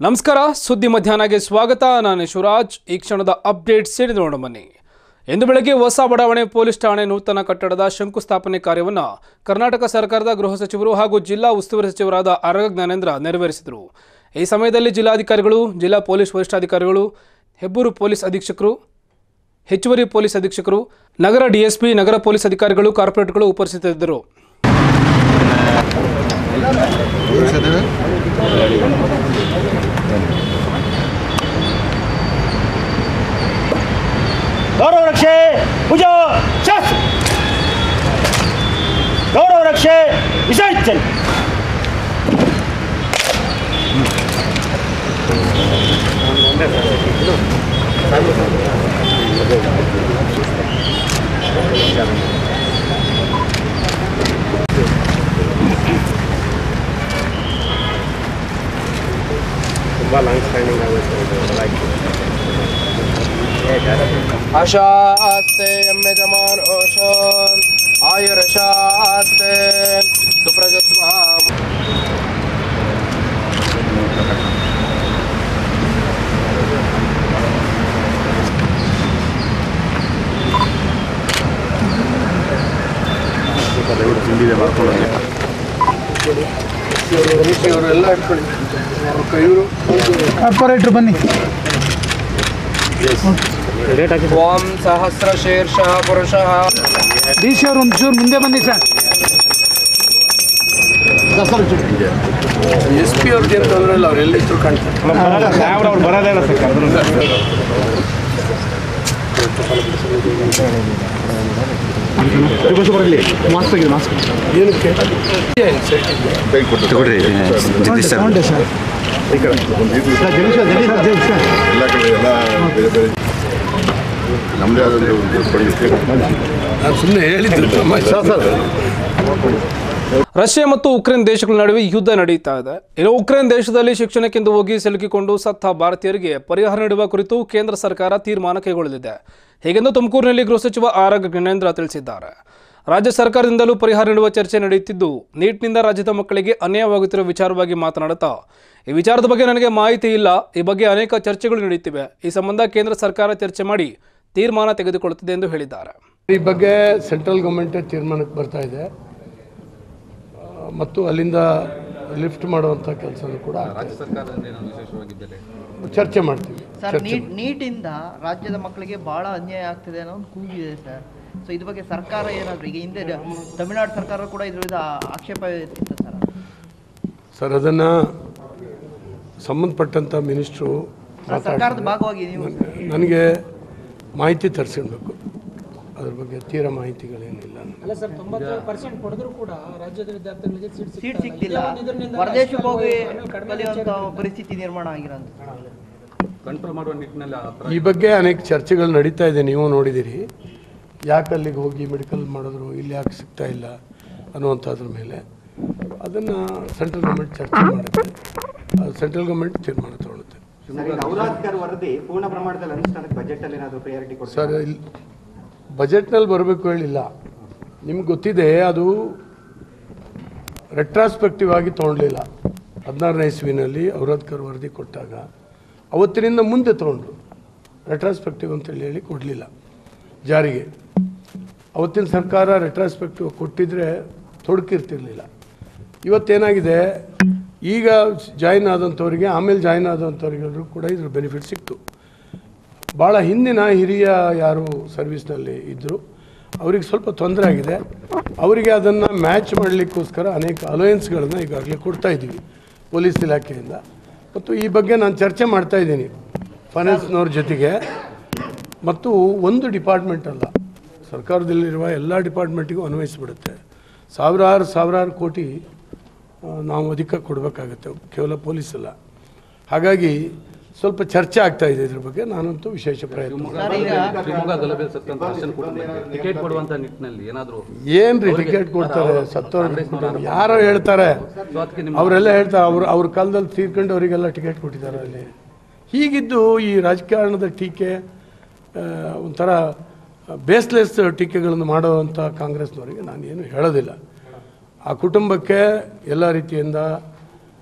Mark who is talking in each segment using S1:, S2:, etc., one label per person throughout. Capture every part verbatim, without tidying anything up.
S1: ನಮಸ್ಕಾರ ಸುದ್ದಿ ಮಧ್ಯಾಹ್ನಕ್ಕೆ ಸ್ವಾಗತ. ನಾನು ಶಿವರಾಜ್. ಈ ಕ್ಷಣದ ಅಪ್ಡೇಟ್ಸ್ ನೋಡೋಣ ಬನ್ನಿ. ಇಂದು ಬೆಳಗ್ಗೆ ಹೊಸ ಬಡಾವಣೆ ಪೊಲೀಸ್ ಠಾಣೆ ನೂತನ ಕಟ್ಟಡದ ಶಂಕುಸ್ಥಾಪನೆ ಕಾರ್ಯವನ್ನು ಕರ್ನಾಟಕ ಸರ್ಕಾರದ ಗೃಹ ಸಚಿವರು ಹಾಗೂ ಜಿಲ್ಲಾ ಉಸ್ತುವಾರಿ ಸಚಿವರಾದ ಆರಗ ಜ್ಞಾನೇಂದ್ರ ನೆರವೇರಿಸಿದರು. ಈ ಸಮಯದಲ್ಲಿ ಜಿಲ್ಲಾಧಿಕಾರಿಗಳು, ಜಿಲ್ಲಾ ಪೊಲೀಸ್ ವರಿಷ್ಠಾಧಿಕಾರಿಗಳು, ಹೆಬ್ಬೂರು ಪೊಲೀಸ್ ಅಧೀಕ್ಷಕರು, ಹೆಚ್ಚುವರಿ ಪೊಲೀಸ್ ಅಧೀಕ್ಷಕರು, ನಗರ ಡಿಎಸ್ಪಿ, ನಗರ ಪೊಲೀಸ್ ಅಧಿಕಾರಿಗಳು, ಕಾರ್ಪೊರೇಟ್ಗಳು ಉಪಸ್ಥಿತರಿದ್ದರು.
S2: ಗೌರವ ರಕ್ಷೆ ಭುಜ ಶಾಸ್ತ್ರ ಗೌರವ ರಕ್ಷೆ ವಿಸರ್ಜನೆ. ತುಂಬ ಲಾಂಗ್ ಸ್ಟ್ಯಾಂಡಿಂಗ್ ಆಗುತ್ತೆ.
S3: आशा आस्ते यम्यजमान ओशोन आयुरशा आस्ते सुप्रजस्वाम.
S4: ಕಾರ್ಪೊರೇಟರ್ ಬನ್ನಿ.
S3: ಓಂ ಸಹಸ್ರ ಶೀರ್ಷಃ ಪುರುಷಃ.
S4: ಡಿ ಸಿ ಅವರು ಒಂದು ಚೂರು ಮುಂದೆ ಬನ್ನಿ ಸರ್.
S5: ಎಸ್ ಪಿ ಅವ್ರಿಗೆ ಏನು ತೊಂದರೆ ಇಲ್ಲ, ಅವ್ರು ಎಲ್ಲಿದ್ರು ಕಾಣ್ತಾರೆ.
S2: ಅವ್ರು ಬರೋದೇ ಇಲ್ಲ ಸರ್. ಬರಲಿ ಮಾಸ್ಕ್ ತೆಗೆದು ಮಾಸ್ಕ್
S5: ಏನಕ್ಕೆ ನಾನು ಸುಮ್ಮನೆ ಹೇಳಿದ್ದು.
S1: ರಷ್ಯಾ ಮತ್ತು ಉಕ್ರೇನ್ ದೇಶಗಳ ನಡುವೆ ಯುದ್ಧ ನಡೆಯುತ್ತಾ ಇದೆ. ಇನ್ನು ಉಕ್ರೇನ್ ದೇಶದಲ್ಲಿ ಶಿಕ್ಷಣಕ್ಕೆಂದು ಹೋಗಿ ಸಿಲುಕಿಕೊಂಡು ಸತ್ತ ಭಾರತೀಯರಿಗೆ ಪರಿಹಾರ ನೀಡುವ ಕುರಿತು ಕೇಂದ್ರ ಸರ್ಕಾರ ತೀರ್ಮಾನ ಕೈಗೊಳ್ಳಲಿದೆ. ಹೀಗೆಂದು ತುಮಕೂರಿನಲ್ಲಿ ಗೃಹ ಸಚಿವ ಆರಗ ಜ್ಞಾನೇಂದ್ರ ತಿಳಿಸಿದ್ದಾರೆ. ರಾಜ್ಯ ಸರ್ಕಾರದಿಂದಲೂ ಪರಿಹಾರ ನೀಡುವ ಚರ್ಚೆ ನಡೆಯುತ್ತಿದ್ದು, ನೀಟ್ನಿಂದ ರಾಜ್ಯದ ಮಕ್ಕಳಿಗೆ ಅನ್ಯಾಯವಾಗುತ್ತಿರುವ ವಿಚಾರವಾಗಿ ಮಾತನಾಡುತ್ತಾ, ಈ ವಿಚಾರದ ಬಗ್ಗೆ ನನಗೆ ಮಾಹಿತಿ ಇಲ್ಲ, ಈ ಬಗ್ಗೆ ಅನೇಕ ಚರ್ಚೆಗಳು ನಡೆಯುತ್ತಿವೆ, ಈ ಸಂಬಂಧ ಕೇಂದ್ರ ಸರ್ಕಾರ ಚರ್ಚೆ ಮಾಡಿ ತೀರ್ಮಾನ ತೆಗೆದುಕೊಳ್ಳುತ್ತಿದೆ ಎಂದು ಹೇಳಿದ್ದಾರೆ.
S5: ಈ ಬಗ್ಗೆ ಸೆಂಟ್ರಲ್ ಗೌರ್ಮೆಂಟೇ ತೀರ್ಮಾನಕ್ಕೆ ಬರ್ತಾ ಇದೆ ಮತ್ತು ಅಲ್ಲಿಂದ ಲಿಫ್ಟ್ ಮಾಡುವಂಥ ಕೆಲಸನೂ ಕೂಡ ರಾಜ್ಯ ಸರ್ಕಾರದಿಂದ ಚರ್ಚೆ ಮಾಡ್ತೀವಿ.
S6: ಸರ್, ನೀಟ್ ನೀಟಿಂದ ರಾಜ್ಯದ ಮಕ್ಕಳಿಗೆ ಭಾಳ ಅನ್ಯಾಯ ಆಗ್ತಿದೆ ಅನ್ನೋ ಒಂದು ಕೂಗಿದೆ ಸರ್. ಸೊ ಇದ್ರ ಬಗ್ಗೆ ಸರ್ಕಾರ ಏನಾದರೂ ಈಗ ಹಿಂದೆ ತಮಿಳುನಾಡು ಸರ್ಕಾರ ಕೂಡ ಇದ್ರ ವಿರುದ್ಧ ಆಕ್ಷೇಪ ಇತ್ತು ಸರ್.
S5: ಸರ್, ಅದನ್ನು ಸಂಬಂಧಪಟ್ಟಂಥ ಮಿನಿಸ್ಟ್ರು
S6: ಸರ್ಕಾರದ ಭಾಗವಾಗಿ ನೀವು
S5: ನನಗೆ ಮಾಹಿತಿ ತರಿಸ್ಕೊಳ್ಬೇಕು. ಅದ್ರ ಬಗ್ಗೆ ತೀರಾ ಮಾಹಿತಿಗಳೇನಿಲ್ಲ.
S4: ಅಲ್ಲ ಸರ್, ತೊಂಬತ್ತು ಪರ್ಸೆಂಟ್ ಪಡೆದರೂ ಕೂಡ ರಾಜ್ಯದ ವಿದ್ಯಾರ್ಥಿಗಳಿಗೆ
S6: ಸೀಟ್ ಸಿಗ್ತಿಲ್ಲ. ಹೊರದೇಶಕ್ಕೆ ಹೋಗಿ ಕಲಿಯುವಂಥ ಪರಿಸ್ಥಿತಿ ನಿರ್ಮಾಣ ಆಗಿರೋದು.
S7: ಕಂಟ್ರೋಲ್ ಮಾಡುವ ನಿಟ್ಟಿನಲ್ಲಿ
S5: ಈ ಬಗ್ಗೆ ಅನೇಕ ಚರ್ಚೆಗಳು ನಡೀತಾ ಇದೆ, ನೀವು ನೋಡಿದ್ದೀರಿ. ಯಾಕೆ ಅಲ್ಲಿಗೆ ಹೋಗಿ ಮೆಡಿಕಲ್ ಮಾಡಿದ್ರು, ಇಲ್ಲಿ ಯಾಕೆ ಸಿಗ್ತಾ ಇಲ್ಲ ಅನ್ನುವಂಥದ್ರ ಮೇಲೆ ಅದನ್ನು ಸೆಂಟ್ರಲ್ ಗೌರ್ಮೆಂಟ್ ಚರ್ಚೆ ಮಾಡುತ್ತೆ. ಸೆಂಟ್ರಲ್ ಗೌರ್ಮೆಂಟ್ ತೀರ್ಮಾನ ತಗೊಳುತ್ತೆ. ಸರ್, ಇಲ್ಲಿ ಬಜೆಟ್ನಲ್ಲಿ ಬರಬೇಕು ಹೇಳಿಲ್ಲ. ನಿಮ್ಗೆ ಗೊತ್ತಿದೆ, ಅದು ರೆಟ್ರಾಸ್ಪೆಕ್ಟಿವ್ ಆಗಿ ತೊಗೊಳ್ಲಿಲ್ಲ. ಹದಿನಾರನೇ ಇಸ್ವಿನಲ್ಲಿ ಔರಾದ್ಕರ್ ವರದಿ ಕೊಟ್ಟಾಗ ಅವತ್ತಿನಿಂದ ಮುಂದೆ ತೊಗೊಂಡ್ರು. ರೆಟ್ರಾಸ್ಪೆಕ್ಟಿವ್ ಅಂತೇಳಿ ಹೇಳಿ ಕೊಡಲಿಲ್ಲ ಜಾರಿಗೆ. ಅವತ್ತಿನ ಸರ್ಕಾರ ರೆಟ್ರಾಸ್ಪೆಕ್ಟಿವ್ ಕೊಟ್ಟಿದ್ರೆ ತೊಡಕಿರ್ತಿರ್ಲಿಲ್ಲ. ಇವತ್ತೇನಾಗಿದೆ, ಈಗ ಜಾಯಿನ್ ಆದಂಥವ್ರಿಗೆ, ಆಮೇಲೆ ಜಾಯಿನ್ ಆದಂಥವ್ರಿಗೆಲ್ಲರೂ ಕೂಡ ಇದ್ರ ಬೆನಿಫಿಟ್ ಸಿಕ್ತು. ಭಾಳ ಹಿಂದಿನ ಹಿರಿಯ ಯಾರು ಸರ್ವಿಸ್ನಲ್ಲಿ ಇದ್ದರು ಅವ್ರಿಗೆ ಸ್ವಲ್ಪ ತೊಂದರೆ ಆಗಿದೆ. ಅವರಿಗೆ ಅದನ್ನು ಮ್ಯಾಚ್ ಮಾಡಲಿಕ್ಕೋಸ್ಕರ ಅನೇಕ ಅಲೋಯನ್ಸ್ಗಳನ್ನು ಈಗಾಗಲೇ ಕೊಡ್ತಾಯಿದ್ದೀವಿ ಪೊಲೀಸ್ ಇಲಾಖೆಯಿಂದ. ಮತ್ತು ಈ ಬಗ್ಗೆ ನಾನು ಚರ್ಚೆ ಮಾಡ್ತಾಯಿದ್ದೀನಿ ಫೈನಾನ್ಸ್ನವ್ರ ಜೊತೆಗೆ. ಮತ್ತು ಒಂದು ಡಿಪಾರ್ಟ್ಮೆಂಟ್ ಅಲ್ಲ, ಸರ್ಕಾರದಲ್ಲಿರುವ ಎಲ್ಲ ಡಿಪಾರ್ಟ್ಮೆಂಟಿಗೂ ಅನ್ವಯಿಸಿಬಿಡುತ್ತೆ. ಸಾವಿರಾರು ಸಾವಿರಾರು ಕೋಟಿ ನಾವು ಅದಕ್ಕೆ ಕೊಡಬೇಕಾಗತ್ತೆ, ಕೇವಲ ಪೊಲೀಸ್ ಅಲ್ಲ. ಹಾಗಾಗಿ ಸ್ವಲ್ಪ ಚರ್ಚೆ ಆಗ್ತಾ ಇದೆ ಇದ್ರ ಬಗ್ಗೆ. ನಾನಂತೂ ವಿಶೇಷ ಪ್ರಯತ್ನ
S7: ಟಿಕೆಟ್ ಕೊಡುವಂತ ನಿಟ್ಟಿನಲ್ಲಿ ಏನಾದರೂ
S5: ಏನ್ರಿ ಟಿಕೆಟ್ ಕೊಡ್ತಾರೆ? ಸತ್ತವ್ರು ಯಾರೋ ಹೇಳ್ತಾರೆ, ಅವರೆಲ್ಲ ಹೇಳ್ತಾರೆ ಅವ್ರು ಅವ್ರ ಕಾಲದಲ್ಲಿ ತೀರ್ಕೊಂಡು ಅವರಿಗೆಲ್ಲ ಟಿಕೆಟ್ ಕೊಟ್ಟಿದ್ದಾರೆ ಅಲ್ಲಿ. ಹೀಗಿದ್ದು ಈ ರಾಜಕಾರಣದ ಟೀಕೆ ಒಂಥರ ಬೇಸ್ಲೆಸ್ ಟೀಕೆಗಳನ್ನು ಮಾಡುವಂಥ ಕಾಂಗ್ರೆಸ್ನವರಿಗೆ ನಾನು ಏನು ಹೇಳೋದಿಲ್ಲ. ಆ ಕುಟುಂಬಕ್ಕೆ ಎಲ್ಲ ರೀತಿಯಿಂದ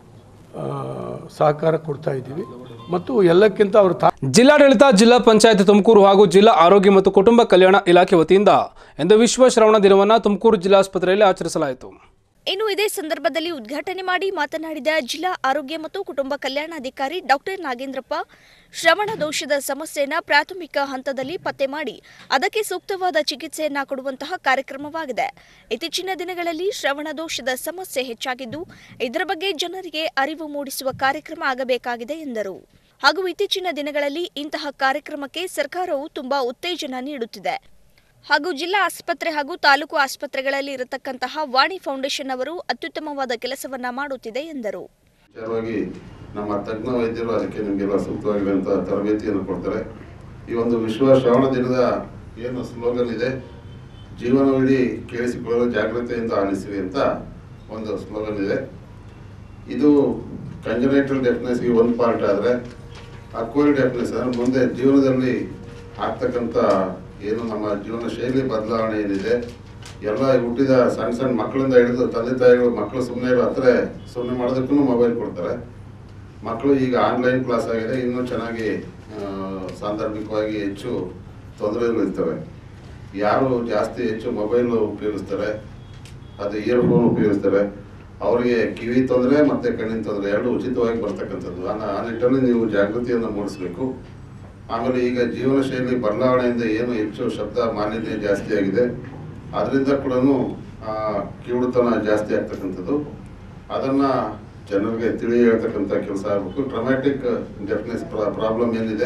S5: ಸಹಕಾರ ಕೊಡ್ತಾ ಇದ್ದೀವಿ ಮತ್ತು ಎಲ್ಲಕ್ಕಿಂತ ಅವರು ತಾ
S1: ಜಿಲ್ಲಾಡಳಿತ, ಜಿಲ್ಲಾ ಪಂಚಾಯತ್ ತುಮಕೂರು ಹಾಗೂ ಜಿಲ್ಲಾ ಆರೋಗ್ಯ ಮತ್ತು ಕುಟುಂಬ ಕಲ್ಯಾಣ ಇಲಾಖೆ ವತಿಯಿಂದ ಇಂದು ವಿಶ್ವ ಶ್ರವಣ ದಿನವನ್ನು ತುಮಕೂರು ಜಿಲ್ಲಾಸ್ಪತ್ರೆಯಲ್ಲಿ ಆಚರಿಸಲಾಯಿತು.
S8: ಇನ್ನು ಇದೇ ಸಂದರ್ಭದಲ್ಲಿ ಉದ್ಘಾಟನೆ ಮಾಡಿ ಮಾತನಾಡಿದ ಜಿಲ್ಲಾ ಆರೋಗ್ಯ ಮತ್ತು ಕುಟುಂಬ ಕಲ್ಯಾಣಾಧಿಕಾರಿ ಡಾಕ್ಟರ್ ನಾಗೇಂದ್ರಪ್ಪ, ಶ್ರವಣ ದೋಷದ ಸಮಸ್ಯೆಯನ್ನು ಪ್ರಾಥಮಿಕ ಹಂತದಲ್ಲಿ ಪತ್ತೆ ಮಾಡಿ ಅದಕ್ಕೆ ಸೂಕ್ತವಾದ ಚಿಕಿತ್ಸೆಯನ್ನ ಕೊಡುವಂತಹ ಕಾರ್ಯಕ್ರಮವಾಗಿದೆ. ಇತ್ತೀಚಿನ ದಿನಗಳಲ್ಲಿ ಶ್ರವಣ ದೋಷದ ಸಮಸ್ಯೆ ಹೆಚ್ಚಾಗಿದ್ದು, ಇದರ ಬಗ್ಗೆ ಜನರಿಗೆ ಅರಿವು ಮೂಡಿಸುವ ಕಾರ್ಯಕ್ರಮ ಆಗಬೇಕಾಗಿದೆ ಎಂದರು. ಹಾಗೂ ಇತ್ತೀಚಿನ ದಿನಗಳಲ್ಲಿ ಇಂತಹ ಕಾರ್ಯಕ್ರಮಕ್ಕೆ ಸರ್ಕಾರವು ತುಂಬಾ ಉತ್ತೇಜನ ನೀಡುತ್ತಿದೆ. ಹಾಗೂ ಜಿಲ್ಲಾ ಆಸ್ಪತ್ರೆ ಹಾಗೂ ತಾಲೂಕು ಆಸ್ಪತ್ರೆಗಳಲ್ಲಿ ಇರತಕ್ಕಂತಹ ವಾಣಿ ಫೌಂಡೇಶನ್ ಅವರು ಅತ್ಯುತ್ತಮವಾದ ಕೆಲಸವನ್ನ ಮಾಡುತ್ತಿದೆ ಎಂದರು.
S9: ವಿಚಾರವಾಗಿ ನಮ್ಮ ತಜ್ಞ ವೈದ್ಯರು ಅದಕ್ಕೆ ನಿಮಗೆಲ್ಲ ಸೂಕ್ತವಾಗಿರುವಂಥ ತರಬೇತಿಯನ್ನು ಕೊಡ್ತಾರೆ. ಈ ಒಂದು ವಿಶ್ವ ಶ್ರವಣ ದಿನದ ಏನು ಸ್ಲೋಗನ್ ಇದೆ, ಜೀವನವಿಡೀ ಕೇಳಿಸಿಕೊಳ್ಳಲು ಜಾಗೃತೆಯಿಂದ ಆಲಿಸಿರಿ ಅಂತ ಒಂದು ಸ್ಲೋಗನ್ ಇದೆ. ಇದು ಕಂಜನೈಟಲ್ ಡೆಫ್ನೆಸ್ಗೆ ಒಂದು ಪಾರ್ಟ್ ಆದರೆ, ಅಕ್ವೈರ್ಡ್ ಡೆಫ್ನೆಸ್ ಅಂದರೆ ಮುಂದೆ ಜೀವನದಲ್ಲಿ ಆಗ್ತಕ್ಕಂಥ ಏನು ನಮ್ಮ ಜೀವನ ಶೈಲಿ ಬದಲಾವಣೆ ಏನಿದೆ, ಎಲ್ಲ ಹುಟ್ಟಿದ ಸಣ್ಣ ಸಣ್ಣ ಮಕ್ಕಳಿಂದ ಹಿಡಿದು ತಂದೆ ತಾಯಿಗಳು ಮಕ್ಕಳು ಸುಮ್ಮನೆ ಇರೋ ಹತ್ರ ಸುಮ್ಮನೆ ಮಾಡೋದಕ್ಕೂ ಮೊಬೈಲ್ ಕೊಡ್ತಾರೆ. ಮಕ್ಕಳು ಈಗ ಆನ್ಲೈನ್ ಕ್ಲಾಸ್ ಆಗಿದೆ, ಇನ್ನೂ ಚೆನ್ನಾಗಿ ಸಾಂದರ್ಭಿಕವಾಗಿ ಹೆಚ್ಚು ತೊಂದರೆಗಳು ಇರ್ತವೆ. ಯಾರು ಜಾಸ್ತಿ ಹೆಚ್ಚು ಮೊಬೈಲ್ ಉಪಯೋಗಿಸ್ತಾರೆ, ಅದು ಇಯರ್ಫೋನ್ ಉಪಯೋಗಿಸ್ತಾರೆ, ಅವರಿಗೆ ಕಿವಿ ತೊಂದರೆ ಮತ್ತು ಕಣ್ಣಿನ ತೊಂದರೆ ಎರಡು ಉಚಿತವಾಗಿ ಬರ್ತಕ್ಕಂಥದ್ದು. ಆ ನಿಟ್ಟಲ್ಲಿ ನೀವು ಜಾಗೃತಿಯನ್ನು ಮೂಡಿಸಬೇಕು. ಆಮೇಲೆ ಈಗ ಜೀವನ ಶೈಲಿ ಬದಲಾವಣೆಯಿಂದ ಏನು ಹೆಚ್ಚು ಶಬ್ದ ಮಾಲಿನ್ಯ ಜಾಸ್ತಿ ಆಗಿದೆ, ಅದರಿಂದ ಕೂಡ ಕಿವುಡುತನ ಜಾಸ್ತಿ ಆಗ್ತಕ್ಕಂಥದ್ದು. ಅದನ್ನು ಜನರಿಗೆ ತಿಳಿ ಹೇಳ್ತಕ್ಕಂಥ ಕೆಲಸ ಆಗಬೇಕು. ಟ್ರಮ್ಯಾಟಿಕ್ ಡೆಫ್ನೆಸ್ ಪ್ರಾಬ್ಲಮ್ ಏನಿದೆ,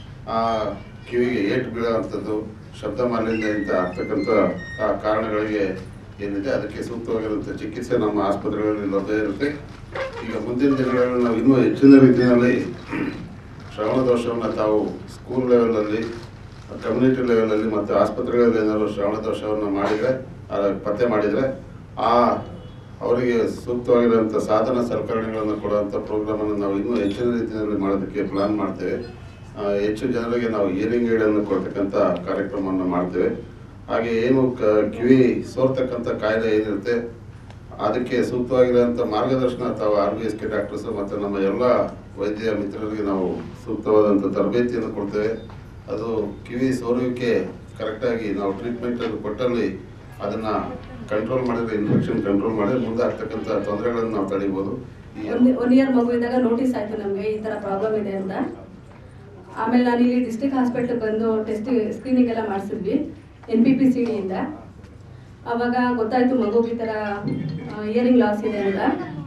S9: ಕಿವಿಗೆ ಏಟು ಬೀಳೋವಂಥದ್ದು, ಶಬ್ದ ಮಾಲಿನ್ಯದಿಂದ ಆಗ್ತಕ್ಕಂಥ ಕಾರಣಗಳಿಗೆ ಏನಿದೆ ಅದಕ್ಕೆ ಸೂಕ್ತವಾಗಿರುವಂಥ ಚಿಕಿತ್ಸೆ ನಮ್ಮ ಆಸ್ಪತ್ರೆಗಳಲ್ಲಿ ಲಭ್ಯ ಇರುತ್ತೆ. ಈಗ ಮುಂದಿನ ದಿನಗಳಲ್ಲಿ ನಾವು ಇನ್ನೂ ಹೆಚ್ಚಿನ ರೀತಿಯಲ್ಲಿ ಶ್ರವಣ ದೋಷವನ್ನು ತಾವು ಸ್ಕೂಲ್ ಲೆವೆಲಲ್ಲಿ, ಕಮ್ಯುನಿಟಿ ಲೆವೆಲಲ್ಲಿ ಮತ್ತು ಆಸ್ಪತ್ರೆಗಳಲ್ಲಿ ಏನಾದರೂ ಶ್ರವಣ ದೋಷವನ್ನು ಮಾಡಿದರೆ, ಪತ್ತೆ ಮಾಡಿದರೆ ಆ ಅವರಿಗೆ ಸೂಕ್ತವಾಗಿರುವಂಥ ಸಾಧನ ಸಲಕರಣೆಗಳನ್ನು ಕೊಡುವಂಥ ಪ್ರೋಗ್ರಾಮನ್ನು ನಾವು ಇನ್ನೂ ಹೆಚ್ಚಿನ ರೀತಿಯಲ್ಲಿ ಮಾಡೋದಕ್ಕೆ ಪ್ಲಾನ್ ಮಾಡ್ತೇವೆ. ಹೆಚ್ಚು ಜನರಿಗೆ ನಾವು ಹಿಯರಿಂಗ್ ಏಡನ್ನು ಕೊಡ್ತಕ್ಕಂಥ ಕಾರ್ಯಕ್ರಮವನ್ನು ಮಾಡ್ತೇವೆ. ಹಾಗೆ ಏನು ಕ ಕಿವಿ ಸೋರ್ತಕ್ಕಂಥ ಕಾಯಿಲೆ ಏನಿರುತ್ತೆ ಅದಕ್ಕೆ ಸೂಕ್ತವಾಗಿರುವಂಥ ಮಾರ್ಗದರ್ಶನ ತಾವು R B S K doctors ಮತ್ತು ನಮ್ಮ ಎಲ್ಲ ವೈದ್ಯ ಮಿತ್ರರಿಗೆ ನಾವು ಸೂಕ್ತವಾದಂಥ ತರಬೇತಿಯನ್ನು ಕೊಡ್ತೇವೆ. ಅದು ಕಿವಿ ಸೋರುವಿಕೆ ಕರೆಕ್ಟಾಗಿ ನಾವು ಟ್ರೀಟ್ಮೆಂಟನ್ನು ಕೊಟ್ಟಲ್ಲಿ ಅದನ್ನು ಕಂಟ್ರೋಲ್ ಮಾಡಿದರೆ, ಇನ್ಫೆಕ್ಷನ್ ಕಂಟ್ರೋಲ್ ಮಾಡಿದರೆ ಮುಂದೆ ಆಗ್ತಕ್ಕಂಥ ತೊಂದರೆಗಳನ್ನು ನಾವು ತಡಿಬೋದು.
S10: ಒನ್ ಇಯರ್ ಮಗು ಇದ್ದಾಗ ನೋಟಿಸ್ ಆಯಿತು ನಮಗೆ ಈ ಥರ ಪ್ರಾಬ್ಲಮ್ ಇದೆ ಅಂತ. ಆಮೇಲೆ ನಾನು ಇಲ್ಲಿ ಡಿಸ್ಟ್ರಿಕ್ಟ್ ಹಾಸ್ಪಿಟ್ಲಿಗೆ ಬಂದು ಟೆಸ್ಟ್ ಸ್ಕ್ರೀನಿಂಗ್ ಎಲ್ಲ ಮಾಡಿಸಿದ್ವಿ ಎನ್ ಪಿ ಪಿ ಸಿ ಡಿಯಿಂದ. ಆವಾಗ ಗೊತ್ತಾಯಿತು ಮಗುಗೆ ಈ ಥರ ಇಯರಿಂಗ್ ಲಾಸ್ ಇದೆ ಅಂತ.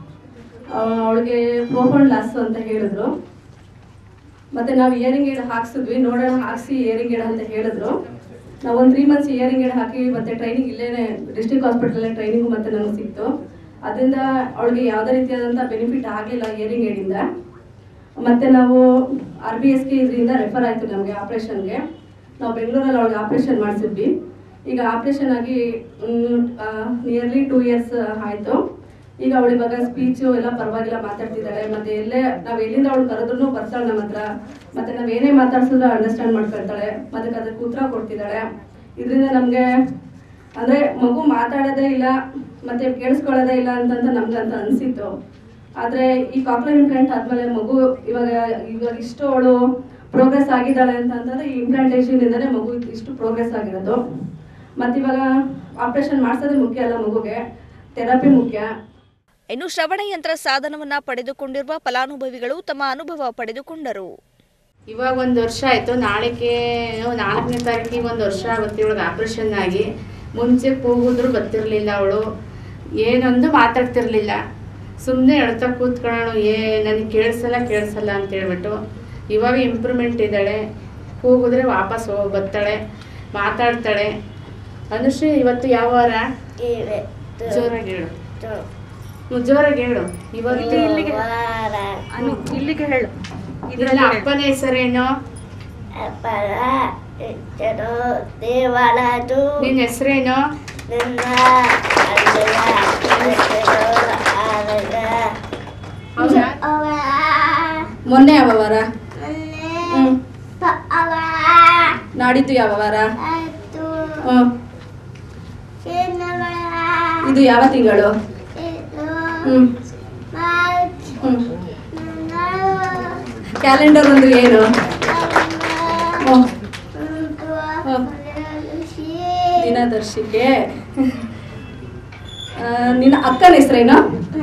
S10: ಅವಳಿಗೆ ಪ್ರೋಫೌಂಡ್ ಲಾಸ್ ಅಂತ ಹೇಳಿದ್ರು. ಮತ್ತು ನಾವು ಇಯರಿಂಗ್ ಏಡ್ ಹಾಕ್ಸಿದ್ವಿ, ನೋಡೋಣ ಹಾಕ್ಸಿ ಇಯರಿಂಗ್ ಏಡ್ ಅಂತ ಹೇಳಿದ್ರು. ನಾವು ಒಂದು ತ್ರೀ ಮಂತ್ಸ್ ಇಯರಿಂಗ್ ಏಡ್ ಹಾಕಿ ಮತ್ತು ಟ್ರೈನಿಂಗ್ ಇಲ್ಲೇ ಡಿಸ್ಟ್ರಿಕ್ಟ್ ಹಾಸ್ಪಿಟಲಲ್ಲೇ ಟ್ರೈನಿಂಗು ಮತ್ತು ನಮಗೆ ಸಿಕ್ತು. ಅದರಿಂದ ಅವಳಿಗೆ ಯಾವುದೇ ರೀತಿಯಾದಂಥ ಬೆನಿಫಿಟ್ ಆಗಲಿಲ್ಲ ಇಯರಿಂಗ್ ಏಡಿಂದ. ಮತ್ತು ನಾವು ಆರ್ ಬಿ ಎಸ್ ಕೆ ಇದರಿಂದ ರೆಫರ್ ಆಯಿತು ನಮಗೆ ಆಪ್ರೇಷನ್ಗೆ. ನಾವು ಬೆಂಗಳೂರಲ್ಲಿ ಅವಳಿಗೆ ಆಪ್ರೇಷನ್ ಮಾಡಿಸಿದ್ವಿ. ಈಗ ಆಪ್ರೇಷನ್ ಆಗಿ ನಿಯರ್ಲಿ ಟೂ ಇಯರ್ಸ್ ಆಯಿತು. ಈಗ ಅವಳು ಇವಾಗ ಸ್ಪೀಚು ಎಲ್ಲ ಪರವಾಗಿಲ್ಲ ಮಾತಾಡ್ತಿದ್ದಾಳೆ. ಮತ್ತು ಎಲ್ಲೇ ನಾವು ಎಲ್ಲಿಂದ ಅವಳು ಕರೆದ್ರೂ ಬರ್ತಾಳೆ ನಮ್ಮ ಹತ್ರ. ಮತ್ತು ನಾವು ಏನೇ ಮಾತಾಡ್ಸಿದ್ರು ಅಂಡರ್ಸ್ಟ್ಯಾಂಡ್ ಮಾಡ್ಕೊಳ್ತಾಳೆ. ಮತ್ತು ಅದಕ್ಕೆ ಉತ್ತರ ಕೊಡ್ತಿದ್ದಾಳೆ. ಇದರಿಂದ ನಮಗೆ ಅಂದರೆ ಮಗು ಮಾತಾಡೋದೇ ಇಲ್ಲ ಮತ್ತು ಕೇಳಿಸ್ಕೊಳ್ಳೋದೇ ಇಲ್ಲ ಅಂತಂತ ನಮ್ಗಂತ ಅನಿಸಿತ್ತು. ಆದರೆ ಈ ಕಾಕ್ಲಿಯರ್ ಇಂಪ್ಲಾಂಟ್ ಆದಮೇಲೆ ಮಗು ಇವಾಗ ಇವಾಗ ಇಷ್ಟು ಅವಳು ಪ್ರೋಗ್ರೆಸ್ ಆಗಿದ್ದಾಳೆ ಅಂತಂದರೆ ಈ ಇಂಪ್ಲಾಂಟೇಷನಿಂದಲೇ ಮಗು ಇಷ್ಟು ಪ್ರೋಗ್ರೆಸ್ ಆಗಿರೋದು. ಮತ್ತು ಇವಾಗ ಆಪ್ರೇಷನ್ ಮಾಡಿಸೋದೇ ಮುಖ್ಯ ಅಲ್ಲ, ಮಗುಗೆ ಥೆರಪಿ ಮುಖ್ಯ.
S8: ಇನ್ನು ಶ್ರವಣ ಯಂತ್ರ ಸಾಧನವನ್ನ ಪಡೆದುಕೊಂಡಿರುವ ಫಲಾನುಭವಿಗಳು ತಮ್ಮ ಅನುಭವ ಪಡೆದುಕೊಂಡರು.
S11: ಇವಾಗ ಒಂದು ವರ್ಷ ಆಯಿತು. ನಾಳೆಗೆ ನಾಲ್ಕನೇ ತಾರೀಕಿಗೆ ಒಂದು ವರ್ಷ ಆಗುತ್ತೆ ಇವಳಿಗೆ ಆಪ್ರೇಷನ್ ಆಗಿ. ಮುಂಚೆ ಕೂಗಿದ್ರು ಬರ್ತಿರ್ಲಿಲ್ಲ, ಅವಳು ಏನೊಂದು ಮಾತಾಡ್ತಿರ್ಲಿಲ್ಲ. ಸುಮ್ಮನೆ ಹೇಳ್ತಾ ಕೂತ್ಕೊಳ್ಳೋಣ, ಏ ನನಗೆ ಕೇಳಿಸಲ್ಲ ಕೇಳಿಸಲ್ಲ ಅಂತ ಹೇಳ್ಬಿಟ್ಟು. ಇವಾಗ ಇಂಪ್ರೂವ್ಮೆಂಟ್ ಇದ್ದಾಳೆ. ಕೂಗಿದ್ರೆ ವಾಪಸ್ ಹೋಗಿ ಬರ್ತಾಳೆ, ಮಾತಾಡ್ತಾಳೆ. ಅನುಶ್ರೀ ಇವತ್ತು ಯಾವ ವಾರ? ಜೋರಾಗಿ ಹೇಳು, ಜೋರಾಗಿ ಹೇಳು. ಇವತ್ತು ಇಲ್ಲಿಗೆ
S10: ಇಲ್ಲಿಗೆ ಹೇಳು.
S11: ಇದೆಲ್ಲ ಅಪ್ಪನ ಹೆಸರೇನು? ನಿನ್ನ ಹೆಸರೇನು?
S10: ಮೊನ್ನೆ ಯಾವ ವಾರ? ನಾಡಿದ್ದು ಯಾವ ವಾರ? ಇದು ಯಾವ ತಿಂಗಳು? ಹ್ಮ್ ಹ್ಮ್ ಕ್ಯಾಲೆಂಡರ್ ಅಂದ್ರೆ ಏನು? ದಿನದರ್ಶಿಕೆ. ನಿನ್ನ ಅಕ್ಕನ ಹೆಸರೇನು?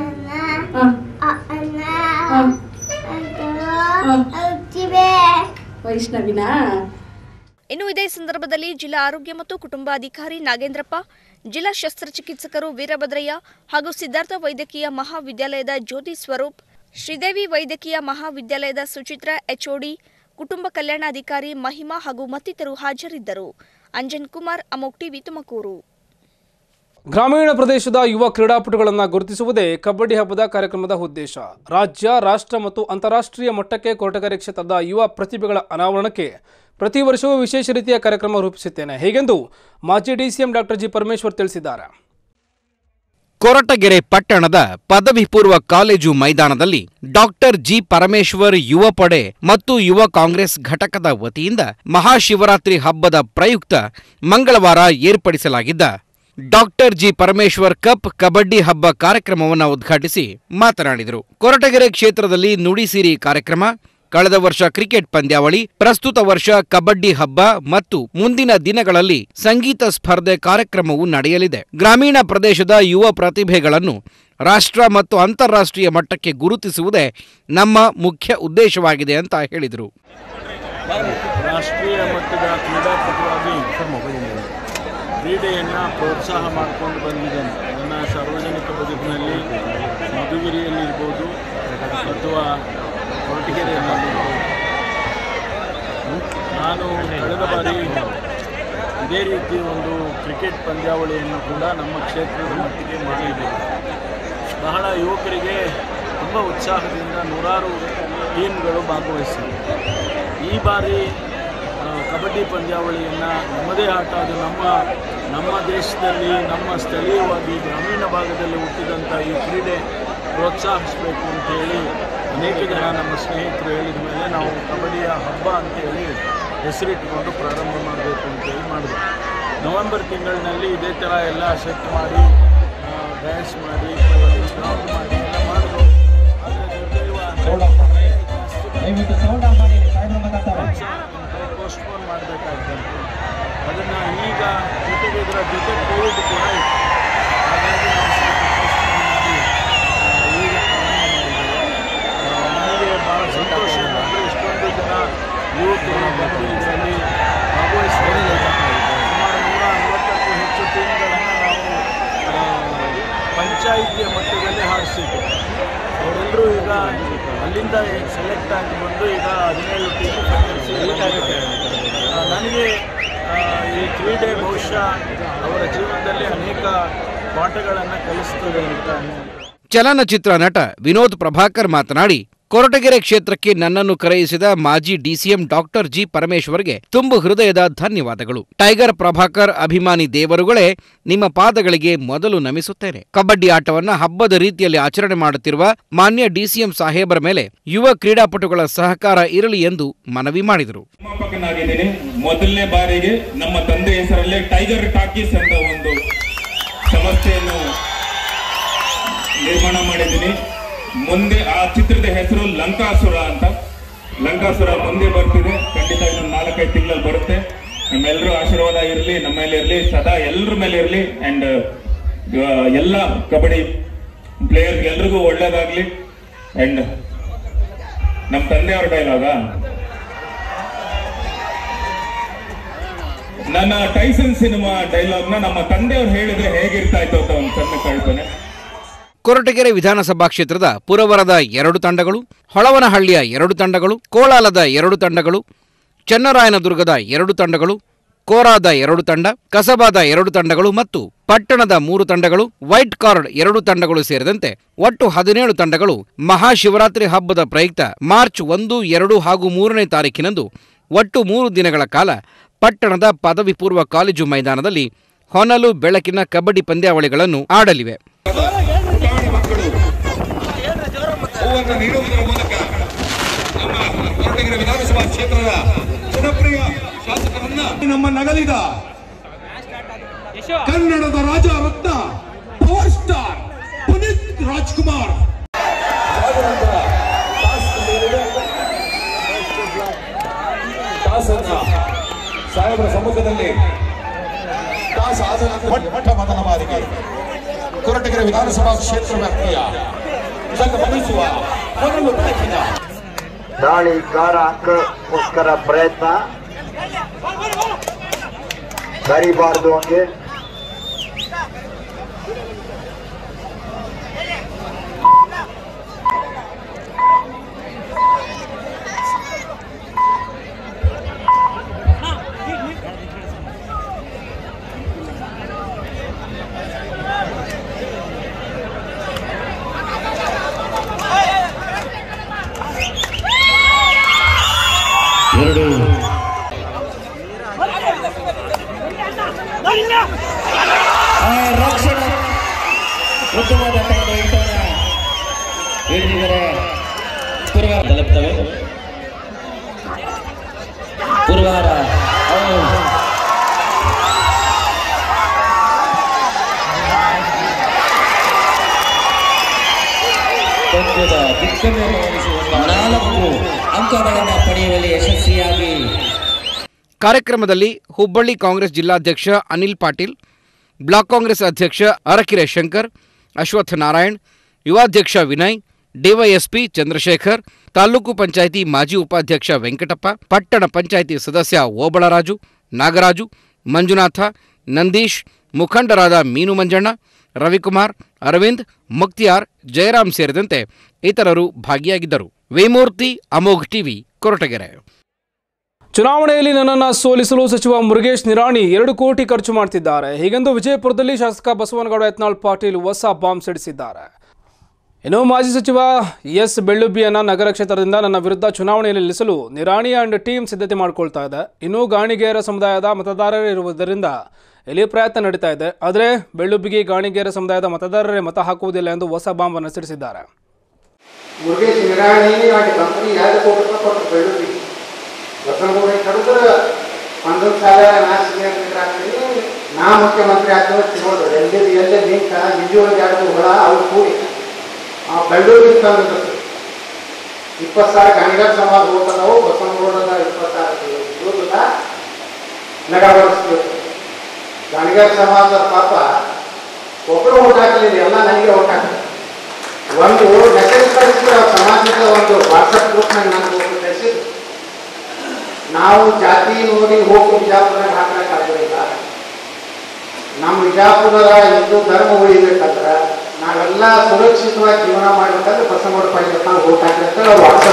S10: ವೈಷ್ಣವಿನಾ?
S8: ಇನ್ನು ಇದೇ ಸಂದರ್ಭದಲ್ಲಿ ಜಿಲ್ಲಾ ಆರೋಗ್ಯ ಮತ್ತು ಕುಟುಂಬಾಧಿಕಾರಿ ನಾಗೇಂದ್ರಪ್ಪ, ಜಿಲ್ಲಾ ಶಸ್ತ್ರಚಿಕಿತ್ಸಕರು ವೀರಭದ್ರಯ್ಯ ಹಾಗೂ ಸಿದ್ಧಾರ್ಥ ವೈದ್ಯಕೀಯ ಮಹಾವಿದ್ಯಾಲಯದ ಜ್ಯೋತಿ ಸ್ವರೂಪ್, ಶ್ರೀದೇವಿ ವೈದ್ಯಕೀಯ ಮಹಾವಿದ್ಯಾಲಯದ ಸುಚಿತ್ರಾ ಎಚ್ಒಡಿ, ಕುಟುಂಬ ಕಲ್ಯಾಣಾಧಿಕಾರಿ ಮಹಿಮಾ ಹಾಗೂ ಮತ್ತಿತರರು ಹಾಜರಿದ್ದರು. ಅಂಜನ್ ಕುಮಾರ್, ಅಮೋಘ್ ಟಿವಿ, ತುಮಕೂರು.
S1: ಗ್ರಾಮೀಣ ಪ್ರದೇಶದ ಯುವ ಕ್ರೀಡಾಪಟುಗಳನ್ನು ಗುರುತಿಸುವುದೇ ಕಬಡ್ಡಿ ಹಬ್ಬದ ಕಾರ್ಯಕ್ರಮದ ಉದ್ದೇಶ. ರಾಜ್ಯ, ರಾಷ್ಟ್ರ ಮತ್ತು ಅಂತಾರಾಷ್ಟ್ರೀಯ ಮಟ್ಟಕ್ಕೆ ಕೊರಟಗೆರೆ ಕ್ಷೇತ್ರದ ಯುವ ಪ್ರತಿಭೆಗಳ ಅನಾವರಣಕ್ಕೆ ಪ್ರತಿ ವರ್ಷವೂ ವಿಶೇಷ ರೀತಿಯ ಕಾರ್ಯಕ್ರಮ ರೂಪಿಸುತ್ತೇನೆ, ಹೀಗೆಂದು ಮಾಜಿ ಡಿಸಿಎಂ ಡಾಕ್ಟರ್ ಜಿ ಪರಮೇಶ್ವರ್ ತಿಳಿಸಿದ್ದಾರೆ.
S12: ಕೊರಟಗೆರೆ ಪಟ್ಟಣದ ಪದವಿ ಪೂರ್ವ ಕಾಲೇಜು ಮೈದಾನದಲ್ಲಿ ಡಾಕ್ಟರ್ ಜಿ ಪರಮೇಶ್ವರ್ ಯುವ ಪಡೆ ಮತ್ತು ಯುವ ಕಾಂಗ್ರೆಸ್ ಘಟಕದ ವತಿಯಿಂದ ಮಹಾಶಿವರಾತ್ರಿ ಹಬ್ಬದ ಪ್ರಯುಕ್ತ ಮಂಗಳವಾರ ಏರ್ಪಡಿಸಲಾಗಿದ್ದ doctor G Parameshwar cup kabaddi ಹಬ್ಬ ಕಾರ್ಯಕ್ರಮವನ್ನು ಉದ್ಘಾಟಿಸಿ ಮಾತನಾಡಿದರು. ಕೊರಟಗೆರೆ ಕ್ಷೇತ್ರದಲ್ಲಿ ನುಡಿಸಿರಿ ಕಾರ್ಯಕ್ರಮ, ಕಳೆದ ವರ್ಷ ಕ್ರಿಕೆಟ್ ಪಂದ್ಯಾವಳಿ, ಪ್ರಸ್ತುತ ವರ್ಷ ಕಬಡ್ಡಿ ಹಬ್ಬ ಮತ್ತು ಮುಂದಿನ ದಿನಗಳಲ್ಲಿ ಸಂಗೀತ ಸ್ಪರ್ಧೆ ಕಾರ್ಯಕ್ರಮವು ನಡೆಯಲಿದೆ. ಗ್ರಾಮೀಣ ಪ್ರದೇಶದ ಯುವ ಪ್ರತಿಭೆಗಳನ್ನು ರಾಷ್ಟ್ರ ಮತ್ತು ಅಂತಾರಾಷ್ಟ್ರೀಯ ಮಟ್ಟಕ್ಕೆ ಗುರುತಿಸುವುದೇ ನಮ್ಮ ಮುಖ್ಯ ಉದ್ದೇಶವಾಗಿದೆ ಅಂತ ಹೇಳಿದರು.
S13: ರಾಷ್ಟ್ರೀಯ ಮಟ್ಟದ ಕ್ರೀಡಾಪಟುವಾಗಿ ಕ್ರೀಡೆಯನ್ನು ಪ್ರೋತ್ಸಾಹ ಮಾಡಿಕೊಂಡು ಬಂದಿದ್ದೇನೆ. ನನ್ನ ಸಾರ್ವಜನಿಕ ಬದುಕಿನಲ್ಲಿ ಮಧುಗಿರಿಯಲ್ಲಿರ್ಬೋದು ಅಥವಾ ಕೊರಟಗೆರೆಯಲ್ಲಿರ್ಬೋದು, ನಾನು ಕಳೆದ ಬಾರಿ ಇದೇ ರೀತಿ ಒಂದು ಕ್ರಿಕೆಟ್ ಪಂದ್ಯಾವಳಿಯನ್ನು ಕೂಡ ನಮ್ಮ ಕ್ಷೇತ್ರದ ಮಟ್ಟಿಗೆ ಮಾಡಿದ್ದೇವೆ. ಬಹಳ ಯುವಕರಿಗೆ ತುಂಬ ಉತ್ಸಾಹದಿಂದ ನೂರಾರು ಟೀಮ್ಗಳು ಭಾಗವಹಿಸಿವೆ. ಈ ಬಾರಿ ಕಬಡ್ಡಿ ಪಂದ್ಯಾವಳಿಯನ್ನು ನಮ್ಮದೇ ಆಟ, ಅದು ನಮ್ಮ ನಮ್ಮ ದೇಶದಲ್ಲಿ ನಮ್ಮ ಸ್ಥಳೀಯವಾಗಿ ಗ್ರಾಮೀಣ ಭಾಗದಲ್ಲಿ ಹುಟ್ಟಿದಂಥ ಈ ಕ್ರೀಡೆ ಪ್ರೋತ್ಸಾಹಿಸಬೇಕು ಅಂತೇಳಿ ಅನೇಕ ಜನ ನಮ್ಮ ಸ್ನೇಹಿತರು ಹೇಳಿದ ಮೇಲೆ ನಾವು ಕಬಡ್ಡಿಯ ಹಬ್ಬ ಅಂತೇಳಿ ಹೆಸರಿಟ್ಟುಕೊಂಡು ಪ್ರಾರಂಭ ಮಾಡಬೇಕು ಅಂತೇಳಿ ಮಾಡಿದ್ವಿ. ನವೆಂಬರ್ ತಿಂಗಳಿನಲ್ಲಿ ಇದೇ ಥರ ಎಲ್ಲ ಸೆಟ್ ಮಾಡಿ ಡ್ಯಾನ್ಸ್ ಮಾಡಿ ಗ್ರೌಂಡ್ ಮಾಡಿ ಎಲ್ಲ ಮಾಡಿದ್ರು. ಪೋಸ್ಟ್ಪೋನ್ ಮಾಡಬೇಕಾಗ್ತಂತೆ. ಅದನ್ನು ಈಗ ಜೊತೆಗೆ ಇದರ ಜೊತೆ ಕೋವಿಡ್ ಕೂಡ ಇತ್ತು. ಹಾಗಾಗಿ ನಾವು ಸ್ವಲ್ಪ ಪೋಸ್ಟ್ಪೋನ್ ಮಾಡಿ ಈಗ ನನಗೆ ಭಾಳ ಸಂತೋಷ ಅಂದರೆ ಇಷ್ಟೊಂದು ಜನ ಯುವಕರು ಬಂದು ಇದರಲ್ಲಿ ಭಾಗವಹಿಸಿದ್ದಾರೆ. ಸುಮಾರು ನೂರ ಅರವತ್ತಕ್ಕೂ ಹೆಚ್ಚು ಟೀಮ್ಗಳನ್ನು ನಾವು ಪಂಚಾಯಿತಿಯ ಮಟ್ಟದಲ್ಲಿ ಹಾರಿಸಿದ್ದು. ಅವರೆಲ್ಲರೂ ಈಗ ಅಲ್ಲಿಂದ ಸೆಲೆಕ್ಟ್ ಆಗಿ ಬಂದು ಈಗ ಹದಿನೇಳು ಟೀಮು ಫೈನಲ್ಸ್. ನನಗೆ ಈ ಕ್ರೀಡೆ ಬಹುಶಃ ಅವರ ಜೀವನದಲ್ಲಿ ಅನೇಕ ಪಾಠಗಳನ್ನು ಕಲಿಸ್ತದೆ ಅಂತ.
S12: ಚಲನಚಿತ್ರ ನಟ ವಿನೋದ್ ಪ್ರಭಾಕರ್ ಮಾತನಾಡಿ, ಕೊರಟಗೆರೆ ಕ್ಷೇತ್ರಕ್ಕೆ ನನ್ನನ್ನು ಕರೆಯಿಸಿದ ಮಾಜಿ ಡಿಸಿಎಂ ಡಾಕ್ಟರ್ ಜಿ ಪರಮೇಶ್ವರ್ಗೆ ತುಂಬು ಹೃದಯದ ಧನ್ಯವಾದಗಳು. ಟೈಗರ್ ಪ್ರಭಾಕರ್ ಅಭಿಮಾನಿ ದೇವರುಗಳೇ, ನಿಮ್ಮ ಪಾದಗಳಿಗೆ ಮೊದಲು ನಮಿಸುತ್ತೇನೆ. ಕಬಡ್ಡಿ ಆಟವನ್ನ ಹಬ್ಬದ ರೀತಿಯಲ್ಲಿ ಆಚರಣೆ ಮಾಡುತ್ತಿರುವ ಮಾನ್ಯ ಡಿಸಿಎಂ ಸಾಹೇಬರ ಮೇಲೆ ಯುವ ಕ್ರೀಡಾಪಟುಗಳ ಸಹಕಾರ ಇರಲಿ ಎಂದು ಮನವಿ ಮಾಡಿದರು.
S14: ಮೊದಲನೇ ಬಾರಿಗೆ ನಮ್ಮ ತಂದೆ ಹೆಸರಲ್ಲೇ ಟೈಗರ್ ಟಾಕೀಸ್ ಅಂತ ಒಂದು ಸಂಸ್ಥೆಯನ್ನು ನಿರ್ಮಾಣ ಮಾಡಿದ್ದೀನಿ. ಮುಂದೆ ಆ ಚಿತ್ರದ ಹೆಸರು ಲಂಕಾಸುರ ಅಂತ. ಲಂಕಾಸುರ ಮುಂದೆ ಬರ್ತಿದೆ, ಖಂಡಿತ ಇನ್ನೊಂದು ನಾಲ್ಕೈದು ತಿಂಗಳಲ್ಲಿ ಬರುತ್ತೆ. ನಮ್ಮೆಲ್ಲರೂ ಆಶೀರ್ವಾದ ಇರಲಿ, ನಮ್ಮ ಮೇಲೆ ಇರಲಿ, ಸದಾ ಎಲ್ಲರ ಮೇಲೆ ಇರಲಿ. ಅಂಡ್ ಎಲ್ಲ ಕಬಡ್ಡಿ ಪ್ಲೇಯರ್ಸ್ ಎಲ್ರಿಗೂ ಒಳ್ಳೇದಾಗ್ಲಿ. ಅಂಡ್ ನಮ್ಮ ತಂದೆಯವ್ರ ಡೈಲಾಗ, ನನ್ನ ಟೈಸನ್ ಸಿನಿಮಾ ಡೈಲಾಗ್ನ ನಮ್ಮ ತಂದೆಯವ್ರು ಹೇಳಿದ್ರೆ ಹೇಗಿರ್ತಾ ಇತ್ತು ಅಂತ ಒಂದು ಸಣ್ಣ ಕಲ್ಪನೆ.
S12: ಕೊರಟಗೆರೆ ವಿಧಾನಸಭಾ ಕ್ಷೇತ್ರದ ಪುರವರದ ಎರಡು ತಂಡಗಳು, ಹೊಳವನಹಳ್ಳಿಯ ಎರಡು ತಂಡಗಳು, ಕೋಲಾಲದ ಎರಡು ತಂಡಗಳು, ಚನ್ನರಾಯನದುರ್ಗದ ಎರಡು ತಂಡಗಳು, ಕೋರಾದ ಎರಡು ತಂಡ, ಕಸಬಾದ ಎರಡು ತಂಡಗಳು ಮತ್ತು ಪಟ್ಟಣದ ಮೂರು ತಂಡಗಳು, ವೈಟ್ ಕಾರ್ಡ್ ಎರಡು ತಂಡಗಳು ಸೇರಿದಂತೆ ಒಟ್ಟು ಹದಿನೇಳು ತಂಡಗಳು ಮಹಾಶಿವರಾತ್ರಿ ಹಬ್ಬದ ಪ್ರಯುಕ್ತ ಮಾರ್ಚ್ ಒಂದು, ಎರಡು ಹಾಗೂ ಮೂರನೇ ತಾರೀಕಿನಂದು ಒಟ್ಟು ಮೂರು ದಿನಗಳ ಕಾಲ ಪಟ್ಟಣದ ಪದವಿ ಪೂರ್ವ ಕಾಲೇಜು ಮೈದಾನದಲ್ಲಿ ಹೊನಲು ಬೆಳಕಿನ ಕಬಡ್ಡಿ ಪಂದ್ಯಾವಳಿಗಳನ್ನು ಆಡಲಿವೆ.
S14: ನೀಡುವುದರ ಮೂಲಕ ನಮ್ಮ ಕೊರಟಗೆರೆ ವಿಧಾನಸಭಾ ಕ್ಷೇತ್ರದ ಜನಪ್ರಿಯ ಶಾಸಕರನ್ನ, ನಮ್ಮ ನಗಲಿದ ಕನ್ನಡದ ರಾಜ ರತ್ನ ಪವರ್ ಸ್ಟಾರ್ ಪುನೀತ್ ರಾಜ್ಕುಮಾರ್
S15: ಕಾಸನ್ನ ಸಾಹೇಬರ ಸಮ್ಮುಖದಲ್ಲಿ ಕಾಸು ಆದ ಮೊಟ್ಟ ಮೊದಲ ಬಾರಿಗೆ ಕೊರಟಗೆರೆ ವಿಧಾನಸಭಾ ಕ್ಷೇತ್ರ ವ್ಯಾಪ್ತಿಯ ಜಗಮನಿಸುವ ಮೊದಲು ಬೆಳಕಿನ
S16: ದಾಳಿಗಾರ ಅಂಕಕ್ಕೋಸ್ಕರ ಪ್ರಯತ್ನ ಬರಿಬಾರ್ದು ಹಂಗೆ
S15: ಎರಡು ರಕ್ಷಣೆ ಉತ್ತಮವಾದ ಹಿಡಿದಿದ್ದಾರೆ ಪುರವಾರ ತಲುಪ್ತವೆ ಪುರವಾರ ಪಂದ್ಯದ ದಿಗ್ಗಮೆ ನಾಲ್ಕು ಅಂಕಗಳನ್ನು ಪಡೆಯುವಲ್ಲಿ ಯಶಸ್ವಿಯಾಗಿ.
S12: ಕಾರ್ಯಕ್ರಮದಲ್ಲಿ ಹುಬ್ಬಳ್ಳಿ ಕಾಂಗ್ರೆಸ್ ಜಿಲ್ಲಾಧ್ಯಕ್ಷ ಅನಿಲ್ ಪಾಟೀಲ್, ಬ್ಲಾಕ್ ಕಾಂಗ್ರೆಸ್ ಅಧ್ಯಕ್ಷ ಅರಕೆರೆ ಶಂಕರ್, ಅಶ್ವತ್ಥ ನಾರಾಯಣ್, ಯುವಾಧ್ಯಕ್ಷ ವಿನಯ್, ಡಿವೈಎಸ್ಪಿ ಚಂದ್ರಶೇಖರ್, ತಾಲೂಕು ಪಂಚಾಯಿತಿ ಮಾಜಿ ಉಪಾಧ್ಯಕ್ಷ ವೆಂಕಟಪ್ಪ, ಪಟ್ಟಣ ಪಂಚಾಯಿತಿ ಸದಸ್ಯ ಓಬಳರಾಜು, ನಾಗರಾಜು, ಮಂಜುನಾಥ, ನಂದೀಶ್, ಮುಖಂಡರಾದ ಮೀನು ಮಂಜಣ್ಣ, ರವಿಕುಮಾರ್, ಅರವಿಂದ್, ಮುಕ್ತಿಯಾರ್, ಜಯರಾಮ್ ಸೇರಿದಂತೆ ಇತರರು ಭಾಗಿಯಾಗಿದ್ದರು. ವೇಮೂರ್ತಿ, ಅಮೋಘ್ ಟಿವಿ, ಕೊರಟಗೆರೆ.
S1: ಚುನಾವಣೆಯಲ್ಲಿ ನನ್ನನ್ನು ಸೋಲಿಸಲು ಸಚಿವ ಮುರುಗೇಶ್ ನಿರಾಣಿ ಎರಡು ಕೋಟಿ ಖರ್ಚು ಮಾಡ್ತಿದ್ದಾರೆ. ಹೀಗೆಂದು ವಿಜಯಪುರದಲ್ಲಿ ಶಾಸಕ ಬಸವನಗೌಡ ಯತ್ನಾಳ್ ಪಾಟೀಲ್ ಹೊಸ ಬಾಂಬ್ ಸಿಡಿಸಿದ್ದಾರೆ. ಇನ್ನು ಮಾಜಿ ಸಚಿವ ಎಸ್ ಬೆಳ್ಳುಬ್ಬಿಯನ್ನ ನಗರ ಕ್ಷೇತ್ರದಿಂದ ನನ್ನ ವಿರುದ್ಧ ಚುನಾವಣೆಯಲ್ಲಿ ನಿಲ್ಲಿಸಲು ನಿರಾಣಿ ಅಂಡ್ ಟೀಮ್ ಸಿದ್ಧತೆ ಮಾಡಿಕೊಳ್ತಾ ಇದೆ. ಇನ್ನು ಗಾಣಿಗೇರ ಸಮುದಾಯದ ಮತದಾರರಿರುವುದರಿಂದ ಇಲ್ಲಿ ಪ್ರಯತ್ನ ನಡೀತಾ ಇದೆ. ಆದರೆ ಬೆಳ್ಳುಬ್ಬಿಗೆ ಗಾಣಿಗೇರ ಸಮುದಾಯದ ಮತದಾರರೇ ಮತ ಹಾಕುವುದಿಲ್ಲ ಎಂದು ಹೊಸ ಬಾಂಬ್ ಅನ್ನು ಸಿಡಿಸಿದ್ದಾರೆ.
S17: ಮುರುಗೇಶ್ ನಿರಾಣಿ ನಾಟಿ ಕಂಪನಿ ಎರಡು ಕೋಟಿ ರೂಪಾಯಿ ಕೊಟ್ಟು ಬೆಳ್ಳುಬ್ಬಿಗೆ ಬಸವನಗೌಡ ಕರೆದ್ರೆ ಒಂದೊಂದು ಸಾಲ ನಾಶಿಗೆ ನಾ ಮುಖ್ಯಮಂತ್ರಿ ಆಗ್ತದೆ ನೋಡ್ರಿ ಎಲ್ಲೇ ಎಲ್ಲೇ ಲಿಂಕ ನಿಜವಾಗಿ ಎರಡು ಹೊಳ ಅವ್ರು ಕೂಡಿ ಆ ಬೆಳ್ಳುಳ್ಳಿ ತಂದು ಇಪ್ಪತ್ತು ಸಾವಿರ ಗಾಣಿಗಾರ ಸಮಾಜ ಹೋಗ್ತದವು ಬಸವನಗೌಡದ ಇಪ್ಪತ್ತು ಸಾವಿರ ನಗ ಬಳಸ್ತೀವಿ. ಗಾಣಿಗಾರ ಸಮಾಜದ ಪಾಪ ಒಬ್ಬರು ಓಟ್ ಹಾಕಲಿಲ್ಲ, ಎಲ್ಲ ನನಗೆ ಓಟ್ ಹಾಕ್ತಾರೆ. ಒಂದು ಮೆಸೇಜ್ ಕಳಿಸಿದ್ರೆ ಸಮಾಜದ ಒಂದು ವಾಟ್ಸಪ್ ಗ್ರೂಪ್ನಾಗ ನಾನು ಕಳಿಸಿದ್ರು, ನಾವು ಜಾತಿ ನೋಡಿ ಹೋಗಿ ಬಿಜಾಪುರದಾಗ ಹಾಕಲಿಕ್ಕೆ ಆಗೋದಿಲ್ಲ. ನಮ್ಮ ಬಿಜಾಪುರದ ಹಿಂದೂ ಧರ್ಮ ಉಳಿಬೇಕಂದ್ರೆ ನಾವೆಲ್ಲ ಸುರಕ್ಷಿತವಾಗಿ ಜೀವನ ಮಾಡ್ಬೇಕಂದ್ರೆ ಬಸವನಗೌಡ ಪಾಟೀಲ್ ನಾವು ಓಟ್ ಹಾಕ್ಲಿಕ್ಕೆ ಅವ್ರು ವಾಟ್ಸಪ್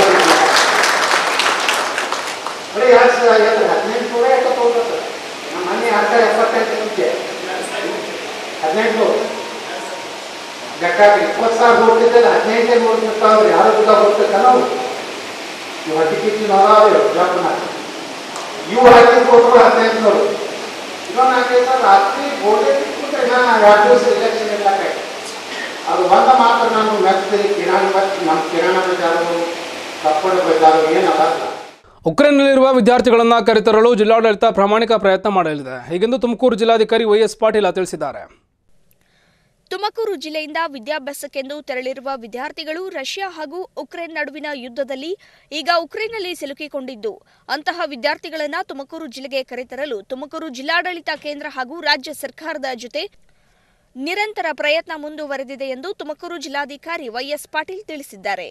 S17: ಬರೀ ಎರಡು ಸಾವಿರ ಹದಿನೆಂಟು ನೂರ ಎಪ್ಪತ್ತು ಹೋಗ್ತಾರೆ. ನಮ್ಮ ಮನೆ ಎರಡು ಸಾವಿರ ಎಪ್ಪತ್ತೆಂಟು ಮುಂಚೆ ಹದಿನೆಂಟು ಲೆಕ್ಕಾಕಿ ಇಪ್ಪತ್ತು ಸಾವಿರ ಹೋಗ್ತಿದ್ದಲ್ಲ ಹದಿನೆಂಟೇ ನೋಡ್ತಿರ್ತಾವ್ರಿ. ಯಾರು ಕೂಡ ಹೋಗ್ತೈತೆ ನಾವು ಇವು ಹಟ್ಟಿ ಕಿಚ್ಚಿ ನೋಡಾವ್ರಿ ಬಿಜಾಪುರ ಇವು ಹಾಕಿ ಕೊಟ್ಟರು ಹದಿನೆಂಟು ನೂರು ಇನ್ನೊಂದು ನಾಲ್ಕೈದು ಸಾವಿರ ರಾತ್ರಿ ಗೋಡೆ ಬಿಟ್ಬಿಟ್ರೆ ನಾನು ಎರಡು ದಿವಸ ಇಲೆಕ್ಷನ್ ಇರ್ಲಾಕ ಅದು ಬಂದ ಮಾತ್ರ ನಾನು ಮೆತ್ತಿ ಕಿರಾಣಿ ಮತ್ತು ನಮ್ಮ ಕಿರಾಣ ಬಜಾರು ಕಪ್ಪಡ ಬಜಾರು ಏನಲ್ಲ.
S1: ಉಕ್ರೇನ್ನಲ್ಲಿರುವ ವಿದ್ಯಾರ್ಥಿಗಳನ್ನು ಕರೆತರಲು ಜಿಲ್ಲಾಡಳಿತ ಪ್ರಾಮಾಣಿಕ ಪ್ರಯತ್ನ ಮಾಡಲಿದೆ. ಹೀಗೆಂದು ತುಮಕೂರು ಜಿಲ್ಲಾಧಿಕಾರಿ ವೈ ಎಸ್ ಪಾಟೀಲ ತಿಳಿಸಿದ್ದಾರೆ.
S8: ತುಮಕೂರು ಜಿಲ್ಲೆಯಿಂದ ವಿದ್ಯಾಭ್ಯಾಸಕ್ಕೆಂದು ತೆರಳಿರುವ ವಿದ್ಯಾರ್ಥಿಗಳು ರಷ್ಯಾ ಹಾಗೂ ಉಕ್ರೇನ್ ನಡುವಿನ ಯುದ್ಧದಲ್ಲಿ ಈಗ ಉಕ್ರೇನ್ನಲ್ಲಿ ಸಿಲುಕಿಕೊಂಡಿದ್ದು, ಅಂತಹ ವಿದ್ಯಾರ್ಥಿಗಳನ್ನು ತುಮಕೂರು ಜಿಲ್ಲೆಗೆ ಕರೆತರಲು ತುಮಕೂರು ಜಿಲ್ಲಾಡಳಿತ ಕೇಂದ್ರ ಹಾಗೂ ರಾಜ್ಯ ಸರ್ಕಾರದ ಜೊತೆ ನಿರಂತರ ಪ್ರಯತ್ನ ಮುಂದುವರೆದಿದೆ ಎಂದು ತುಮಕೂರು ಜಿಲ್ಲಾಧಿಕಾರಿ ವೈ ಎಸ್ ಪಾಟೀಲ್ ತಿಳಿಸಿದ್ದಾರೆ.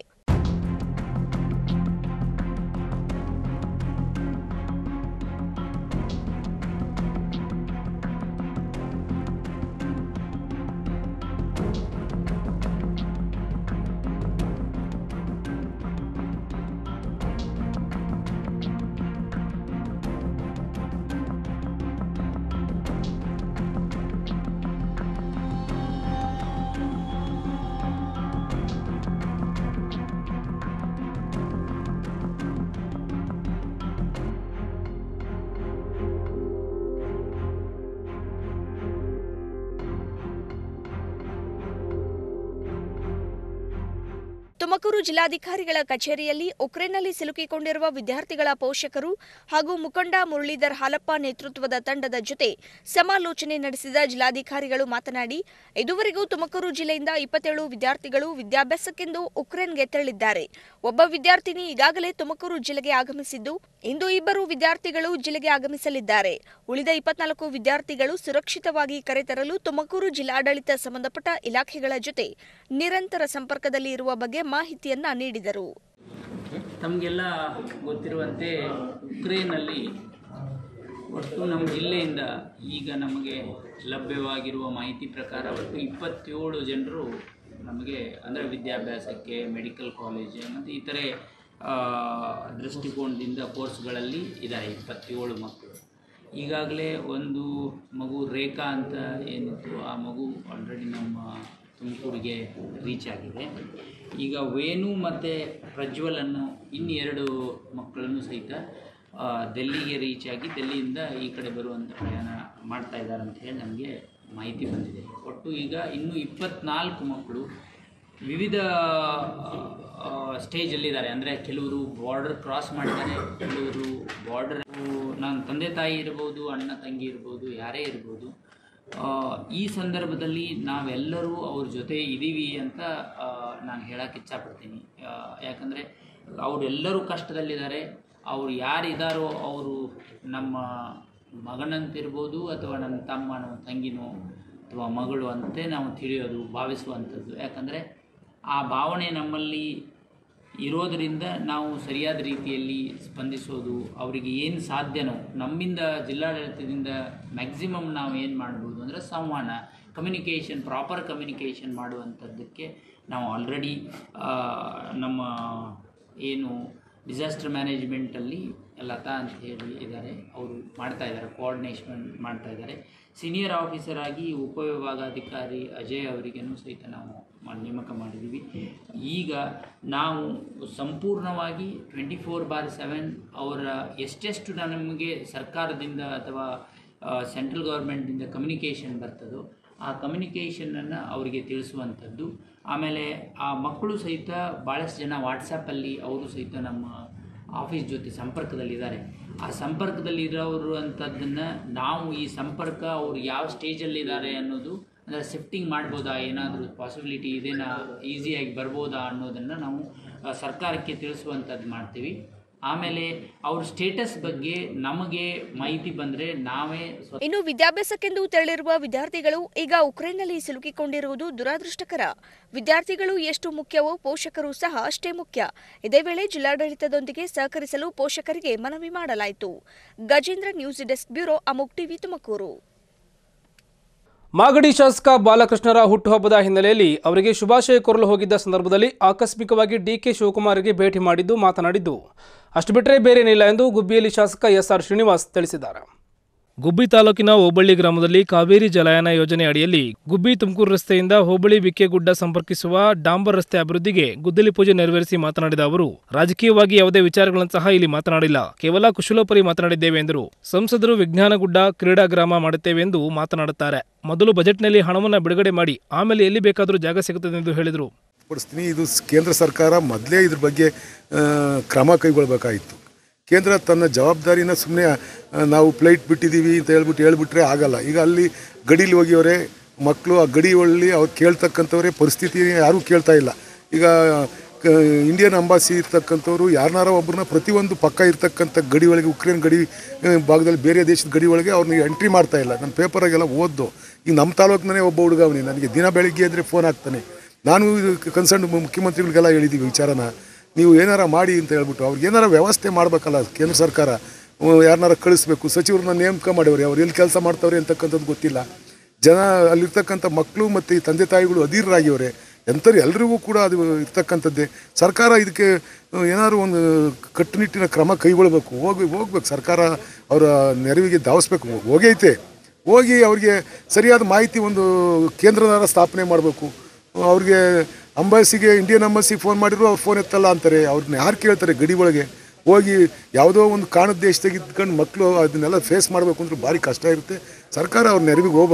S8: ತುಮಕೂರು ಜಿಲ್ಲಾಧಿಕಾರಿಗಳ ಕಚೇರಿಯಲ್ಲಿ ಉಕ್ರೇನ್ನಲ್ಲಿ ಸಿಲುಕಿಕೊಂಡಿರುವ ವಿದ್ಯಾರ್ಥಿಗಳ ಪೋಷಕರು ಹಾಗೂ ಮುಖಂಡ ಮುರಳೀಧರ್ ಹಾಲಪ್ಪ ನೇತೃತ್ವದ ತಂಡದ ಜೊತೆ ಸಮಾಲೋಚನೆ ನಡೆಸಿದ ಜಿಲ್ಲಾಧಿಕಾರಿಗಳು ಮಾತನಾಡಿ, ಇದುವರೆಗೂ ತುಮಕೂರು ಜಿಲ್ಲೆಯಿಂದ ಇಪ್ಪತ್ತೇಳು ವಿದ್ಯಾರ್ಥಿಗಳು ವಿದ್ಯಾಭ್ಯಾಸಕ್ಕೆಂದು ಉಕ್ರೇನ್ಗೆ ತೆರಳಿದ್ದಾರೆ. ಒಬ್ಬ ವಿದ್ಯಾರ್ಥಿನಿ ಈಗಾಗಲೇ ತುಮಕೂರು ಜಿಲ್ಲೆಗೆ ಆಗಮಿಸಿದ್ದು, ಇಂದು ಇಬ್ಬರು ವಿದ್ಯಾರ್ಥಿಗಳು ಜಿಲ್ಲೆಗೆ ಆಗಮಿಸಲಿದ್ದಾರೆ. ಉಳಿದ ಇಪ್ಪತ್ನಾಲ್ಕು ವಿದ್ಯಾರ್ಥಿಗಳು ಸುರಕ್ಷಿತವಾಗಿ ಕರೆತರಲು ತುಮಕೂರು ಜಿಲ್ಲಾಡಳಿತ ಸಂಬಂಧಪಟ್ಟ ಇಲಾಖೆಗಳ ಜೊತೆ ನಿರಂತರ ಸಂಪರ್ಕದಲ್ಲಿ ಇರುವ ಬಗ್ಗೆ ಮಾಹಿತಿಯನ್ನ ನೀಡಿದರು.
S18: ತಮಗೆಲ್ಲ ಗೊತ್ತಿರುವಂತೆ ಉಕ್ರೇನ್ನಲ್ಲಿ ಒಟ್ಟು ನಮ್ಮ ಜಿಲ್ಲೆಯಿಂದ ಈಗ ನಮಗೆ ಲಭ್ಯವಾಗಿರುವ ಮಾಹಿತಿ ಪ್ರಕಾರ ಒಟ್ಟು ಇಪ್ಪತ್ತೇಳು ಜನರು ನಮಗೆ ಅಂದರೆ ವಿದ್ಯಾಭ್ಯಾಸಕ್ಕೆ, ಮೆಡಿಕಲ್ ಕಾಲೇಜ್ ಮತ್ತು ಇತರೆ ದೃಷ್ಟಿಕೋನದಿಂದ ಕೋರ್ಸ್ಗಳಲ್ಲಿ ಇದ್ದಾರೆ ಇಪ್ಪತ್ತೇಳು ಮಕ್ಕಳು. ಈಗಾಗಲೇ ಒಂದು ಮಗು ರೇಖಾ ಅಂತ ಏನಿತ್ತು, ಆ ಮಗು ಆಲ್ರೆಡಿ ನಮ್ಮ ತುಮಕೂರಿಗೆ ರೀಚ್ ಆಗಿದೆ. ಈಗ ವೇಣು ಮತ್ತು ಪ್ರಜ್ವಲ್ ಅನ್ನೋ ಇನ್ನೆರಡು ಮಕ್ಕಳನ್ನು ಸಹಿತ ಡೆಲ್ಲಿಗೆ ರೀಚ್ ಆಗಿ ಡೆಲ್ಲಿಯಿಂದ ಈ ಕಡೆ ಬರುವಂಥ ಪ್ರಯಾಣ ಮಾಡ್ತಾ ಇದ್ದಾರೆ ಅಂತ ಹೇಳಿ ನಮಗೆ ಮಾಹಿತಿ ಬಂದಿದೆ. ಒಟ್ಟು ಈಗ ಇನ್ನೂ ಇಪ್ಪತ್ನಾಲ್ಕು ಮಕ್ಕಳು ವಿವಿಧ ಸ್ಟೇಜಲ್ಲಿದ್ದಾರೆ. ಅಂದರೆ ಕೆಲವರು ಬಾರ್ಡರ್ ಕ್ರಾಸ್ ಮಾಡಿದ್ದಾರೆ, ಕೆಲವರು ಬಾರ್ಡರ್ ನಾನು ತಂದೆ ತಾಯಿ ಇರ್ಬೋದು, ಅಣ್ಣ ತಂಗಿ ಇರ್ಬೋದು, ಯಾರೇ ಇರ್ಬೋದು. ಈ ಸಂದರ್ಭದಲ್ಲಿ ನಾವೆಲ್ಲರೂ ಅವ್ರ ಜೊತೆ ಇದ್ದೀವಿ ಅಂತ ನಾನು ಹೇಳೋಕ್ಕೆ ಇಚ್ಛಪಡ್ತೀನಿ. ಯಾಕಂದರೆ ಅವರೆಲ್ಲರೂ ಕಷ್ಟದಲ್ಲಿದ್ದಾರೆ. ಅವ್ರು ಯಾರಿದ್ದಾರೋ ಅವರು ನಮ್ಮ ಮಗನಂತಿರ್ಬೋದು ಅಥವಾ ನನ್ನ ತಮ್ಮ, ನಮ್ಮ ತಂಗಿನೋ ಅಥವಾ ಮಗಳು ಅಂತೆ ನಾವು ತಿಳಿಯೋದು, ಭಾವಿಸುವಂಥದ್ದು. ಯಾಕಂದರೆ ಆ ಭಾವನೆ ನಮ್ಮಲ್ಲಿ ಇರೋದರಿಂದ ನಾವು ಸರಿಯಾದ ರೀತಿಯಲ್ಲಿ ಸ್ಪಂದಿಸೋದು, ಅವರಿಗೆ ಏನು ಸಾಧ್ಯನೋ ನಮ್ಮಿಂದ ಜಿಲ್ಲಾಡಳಿತದಿಂದ ಮ್ಯಾಕ್ಸಿಮಮ್ ನಾವು ಏನು ಮಾಡ್ಬೋದು ಅಂದರೆ ಸಂವಹನ, ಕಮ್ಯುನಿಕೇಷನ್, ಪ್ರಾಪರ್ ಕಮ್ಯುನಿಕೇಷನ್ ಮಾಡುವಂಥದ್ದಕ್ಕೆ ನಾವು ಆಲ್ರೆಡಿ ನಮ್ಮ ಏನು ಡಿಸಾಸ್ಟರ್ ಮ್ಯಾನೇಜ್ಮೆಂಟಲ್ಲಿ ಲತಾ ಅಂತ ಹೇಳಿ ಇದ್ದಾರೆ, ಅವರು ಮಾಡ್ತಾಯಿದ್ದಾರೆ, ಕೋಆರ್ಡಿನೇಷನ್ ಮಾಡ್ತಾಯಿದ್ದಾರೆ. ಸೀನಿಯರ್ ಆಫೀಸರ್ ಆಗಿ ಉಪವಿಭಾಗಾಧಿಕಾರಿ ಅಜಯ್ ಅವರಿಗೇನು ಸಹಿತ ನಾವು ನೇಮಕ ಮಾಡಿದ್ದೀವಿ. ಈಗ ನಾವು ಸಂಪೂರ್ಣವಾಗಿ ಟ್ವೆಂಟಿ ಫೋರ್ ಬಾರ್ ಸೆವೆನ್ ಅವರ ಎಷ್ಟೆಷ್ಟು ನಮಗೆ ಸರ್ಕಾರದಿಂದ ಅಥವಾ ಸೆಂಟ್ರಲ್ ಗೌರ್ಮೆಂಟಿಂದ ಕಮ್ಯುನಿಕೇಷನ್ ಬರ್ತದೋ ಆ ಕಮ್ಯುನಿಕೇಷನನ್ನು ಅವರಿಗೆ ತಿಳಿಸುವಂಥದ್ದು. ಆಮೇಲೆ ಆ ಮಕ್ಕಳು ಸಹಿತ ಭಾಳಷ್ಟು ಜನ ವಾಟ್ಸಪ್ಪಲ್ಲಿ ಅವರು ಸಹಿತ ನಮ್ಮ ಆಫೀಸ್ ಜೊತೆ ಸಂಪರ್ಕದಲ್ಲಿದ್ದಾರೆ. ಆ ಸಂಪರ್ಕದಲ್ಲಿ ಇರೋರು ಅಂಥದ್ದನ್ನು ನಾವು ಈ ಸಂಪರ್ಕ ಅವರು ಯಾವ ಸ್ಟೇಜಲ್ಲಿದ್ದಾರೆ ಅನ್ನೋದು, ಅಂದರೆ ಶಿಫ್ಟಿಂಗ್ ಮಾಡ್ಬೋದಾ, ಏನಾದರೂ ಪಾಸಿಬಿಲಿಟಿ ಇದೆನಾ, ಈಸಿಯಾಗಿ ಬರ್ಬೋದಾ ಅನ್ನೋದನ್ನು ನಾವು ಸರ್ಕಾರಕ್ಕೆ ತಿಳಿಸುವಂಥದ್ದು ಮಾಡ್ತೀವಿ. ಆಮೇಲೆ ಅವ್ರ ಸ್ಟೇಟಸ್ ಬಗ್ಗೆ ನಮಗೆ ಮಾಹಿತಿ ಬಂದರೆ ನಾವೇ.
S8: ಇನ್ನು ವಿದ್ಯಾಭ್ಯಾಸಕ್ಕೆಂದು ತೆರಳಿರುವ ವಿದ್ಯಾರ್ಥಿಗಳು ಈಗ ಉಕ್ರೇನ್ನಲ್ಲಿ ಸಿಲುಕಿಕೊಂಡಿರುವುದು ದುರಾದೃಷ್ಟಕರ. ವಿದ್ಯಾರ್ಥಿಗಳು ಎಷ್ಟು ಮುಖ್ಯವೋ ಪೋಷಕರು ಸಹ ಅಷ್ಟೇ ಮುಖ್ಯ. ಇದೇ ವೇಳೆ ಜಿಲ್ಲಾಡಳಿತದೊಂದಿಗೆ ಸಹಕರಿಸಲು ಪೋಷಕರಿಗೆ ಮನವಿ ಮಾಡಲಾಯಿತು. Gajendra, news desk bureau, Amogh TV, Tumakuru.
S1: Magadi ಶಾಸಕ ಬಾಲಕೃಷ್ಣರ ಹುಟ್ಟುಹಬ್ಬದ ಹಿನ್ನೆಲೆಯಲ್ಲಿ ಅವರಿಗೆ ಶುಭಾಶಯ ಕೋರಲು ಹೋಗಿದ್ದ ಸಂದರ್ಭದಲ್ಲಿ ಆಕಸ್ಮಿಕವಾಗಿ ಡಿಕೆ ಶಿವಕುಮಾರ್ಗೆ ಭೇಟಿ ಮಾಡಿದ್ದು ಮಾತನಾಡಿದ್ದು, ಅಷ್ಟು ಬಿಟ್ಟರೆ ಬೇರೇನಿಲ್ಲ ಎಂದು ಗುಬ್ಬಿಯಲ್ಲಿ ಶಾಸಕ ಎಸ್ ಆರ್ ಶ್ರೀನಿವಾಸ್ ತಿಳಿಸಿದ್ದಾರೆ. ಗುಬ್ಬಿ ತಾಲೂಕಿನ ಹೋಬಳ್ಳಿ ಗ್ರಾಮದಲ್ಲಿ ಕಾವೇರಿ ಜಲಾಯನ ಯೋಜನೆ ಅಡಿಯಲ್ಲಿ ಗುಬ್ಬಿ ತುಮಕೂರು ರಸ್ತೆಯಿಂದ ಹೋಬಳಿ ಬಿಕ್ಕೆಗುಡ್ಡ ಸಂಪರ್ಕಿಸುವ ಡಾಂಬರ್ ರಸ್ತೆ ಅಭಿವೃದ್ಧಿಗೆ ಗುದ್ದಲಿ ಪೂಜೆ ನೆರವೇರಿಸಿ ಮಾತನಾಡಿದ ಅವರು, ರಾಜಕೀಯವಾಗಿ ಯಾವುದೇ ವಿಚಾರಗಳನ್ನು ಸಹ ಇಲ್ಲಿ ಮಾತನಾಡಿಲ್ಲ, ಕೇವಲ ಕುಶಲೋಪರಿ ಮಾತನಾಡಿದ್ದೇವೆ ಎಂದರು. ಸಂಸದರು ವಿಜ್ಞಾನಗುಡ್ಡ ಕ್ರೀಡಾ ಗ್ರಾಮ ಮಾಡುತ್ತೇವೆ ಎಂದು ಮಾತನಾಡುತ್ತಾರೆ. ಮೊದಲು ಬಜೆಟ್ನಲ್ಲಿ ಹಣವನ್ನು ಬಿಡುಗಡೆ ಮಾಡಿ ಆಮೇಲೆ ಎಲ್ಲಿ ಬೇಕಾದರೂ ಜಾಗ ಸಿಗುತ್ತದೆ ಎಂದು ಹೇಳಿದರು.
S19: ಇದು ಕೇಂದ್ರ ಸರ್ಕಾರ ಮೊದಲೇ ಇದ್ರ ಬಗ್ಗೆ ಕ್ರಮ ಕೈಗೊಳ್ಳಬೇಕಾಯಿತು. ಕೇಂದ್ರ ತನ್ನ ಜವಾಬ್ದಾರಿನ ಸುಮ್ಮನೆ ನಾವು ಫ್ಲೈಟ್ ಬಿಟ್ಟಿದ್ದೀವಿ ಅಂತ ಹೇಳ್ಬಿಟ್ಟು ಹೇಳ್ಬಿಟ್ರೆ ಆಗಲ್ಲ. ಈಗ ಅಲ್ಲಿ ಗಡೀಲಿ ಹೋಗಿಯವರೇ ಮಕ್ಕಳು, ಆ ಗಡಿ ಒಳ್ಳಿ ಅವ್ರು ಕೇಳ್ತಕ್ಕಂಥವ್ರೆ ಪರಿಸ್ಥಿತಿ ಯಾರೂ ಕೇಳ್ತಾ ಇಲ್ಲ. ಈಗ ಇಂಡಿಯನ್ ಅಂಬಾಸಿ ಇರ್ತಕ್ಕಂಥವ್ರು ಯಾರನ್ನಾರ ಒಬ್ಬರನ್ನ ಪ್ರತಿಯೊಂದು ಪಕ್ಕ ಇರ್ತಕ್ಕಂಥ ಗಡಿ ಒಳಗೆ, ಉಕ್ರೇನ್ ಗಡಿ ಭಾಗದಲ್ಲಿ ಬೇರೆ ದೇಶದ ಗಡಿ ಒಳಗೆ ಅವ್ರನ್ನ ಎಂಟ್ರಿ ಮಾಡ್ತಾ ಇಲ್ಲ. ನನ್ನ ಪೇಪರಾಗೆಲ್ಲ ಓದ್ದು. ಈಗ ನಮ್ಮ ತಾಲೂಕಿನೇ ಒಬ್ಬ ಹುಡುಗ ಅವನಿ, ನನಗೆ ದಿನ ಬೆಳಿಗ್ಗೆ ಅಂದರೆ ಫೋನ್ ಹಾಕ್ತಾನೆ. ನಾನು ಇದು ಕನ್ಸರ್ನ್ ಮುಖ್ಯಮಂತ್ರಿಗಳಿಗೆಲ್ಲ ಹೇಳಿದ್ದೀವಿ ವಿಚಾರನ, ನೀವು ಏನಾರ ಮಾಡಿ ಅಂತ ಹೇಳ್ಬಿಟ್ಟು ಅವ್ರಿಗೆ ಏನಾರ ವ್ಯವಸ್ಥೆ ಮಾಡಬೇಕಲ್ಲ. ಕೇಂದ್ರ ಸರ್ಕಾರ ಯಾರನ್ನಾರ ಕಳಿಸ್ಬೇಕು, ಸಚಿವರನ್ನ ನೇಮಕ ಮಾಡಿವ್ರಿ, ಅವ್ರು ಎಲ್ಲಿ ಕೆಲಸ ಮಾಡ್ತಾವ್ರಿ ಅಂತಕ್ಕಂಥದ್ದು ಗೊತ್ತಿಲ್ಲ. ಜನ ಅಲ್ಲಿರ್ತಕ್ಕಂಥ ಮಕ್ಕಳು ಮತ್ತು ಈ ತಂದೆ ತಾಯಿಗಳು ಅಧೀರರಾಗಿವ್ರೆ. ಎಂಥವ್ರು ಎಲ್ರಿಗೂ ಕೂಡ ಅದು ಇರ್ತಕ್ಕಂಥದ್ದೇ. ಸರ್ಕಾರ ಇದಕ್ಕೆ ಏನಾದ್ರು ಒಂದು ಕಟ್ಟುನಿಟ್ಟಿನ ಕ್ರಮ ಕೈಗೊಳ್ಬೇಕು. ಹೋಗಿ ಹೋಗ್ಬೇಕು ಸರ್ಕಾರ ಅವರ ನೆರವಿಗೆ ಧಾವಿಸ್ಬೇಕು. ಹೋಗೈತೆ, ಹೋಗಿ ಅವ್ರಿಗೆ ಸರಿಯಾದ ಮಾಹಿತಿ ಒಂದು ಕೇಂದ್ರನಾರ ಸ್ಥಾಪನೆ ಮಾಡಬೇಕು. ಅವ್ರಿಗೆ ಅಂಬಾಸಿಗೆ, ಇಂಡಿಯನ್ ಅಂಬಾಸಿಗೆ ಫೋನ್ ಮಾಡಿದ್ರು ಅವ್ರು ಫೋನ್ ಎತ್ತಲ್ಲ ಅಂತಾರೆ. ಅವ್ರನ್ನ ಯಾರು ಕೇಳ್ತಾರೆ? ಗಡಿ ಒಳಗೆ ಹೋಗಿ ಯಾವುದೋ ಒಂದು ಕಾಣದ ದೇಶದಾಗ ಇದ್ಕೊಂಡು ಮಕ್ಕಳು ಅದನ್ನೆಲ್ಲ ಫೇಸ್ ಮಾಡಬೇಕು ಅಂದ್ರೆ ಭಾರಿ ಕಷ್ಟ ಇರುತ್ತೆ. ಸರ್ಕಾರ ಅವ್ರ ನೆರವಿಗೆ ಹೋಗ್ಬೇಕು.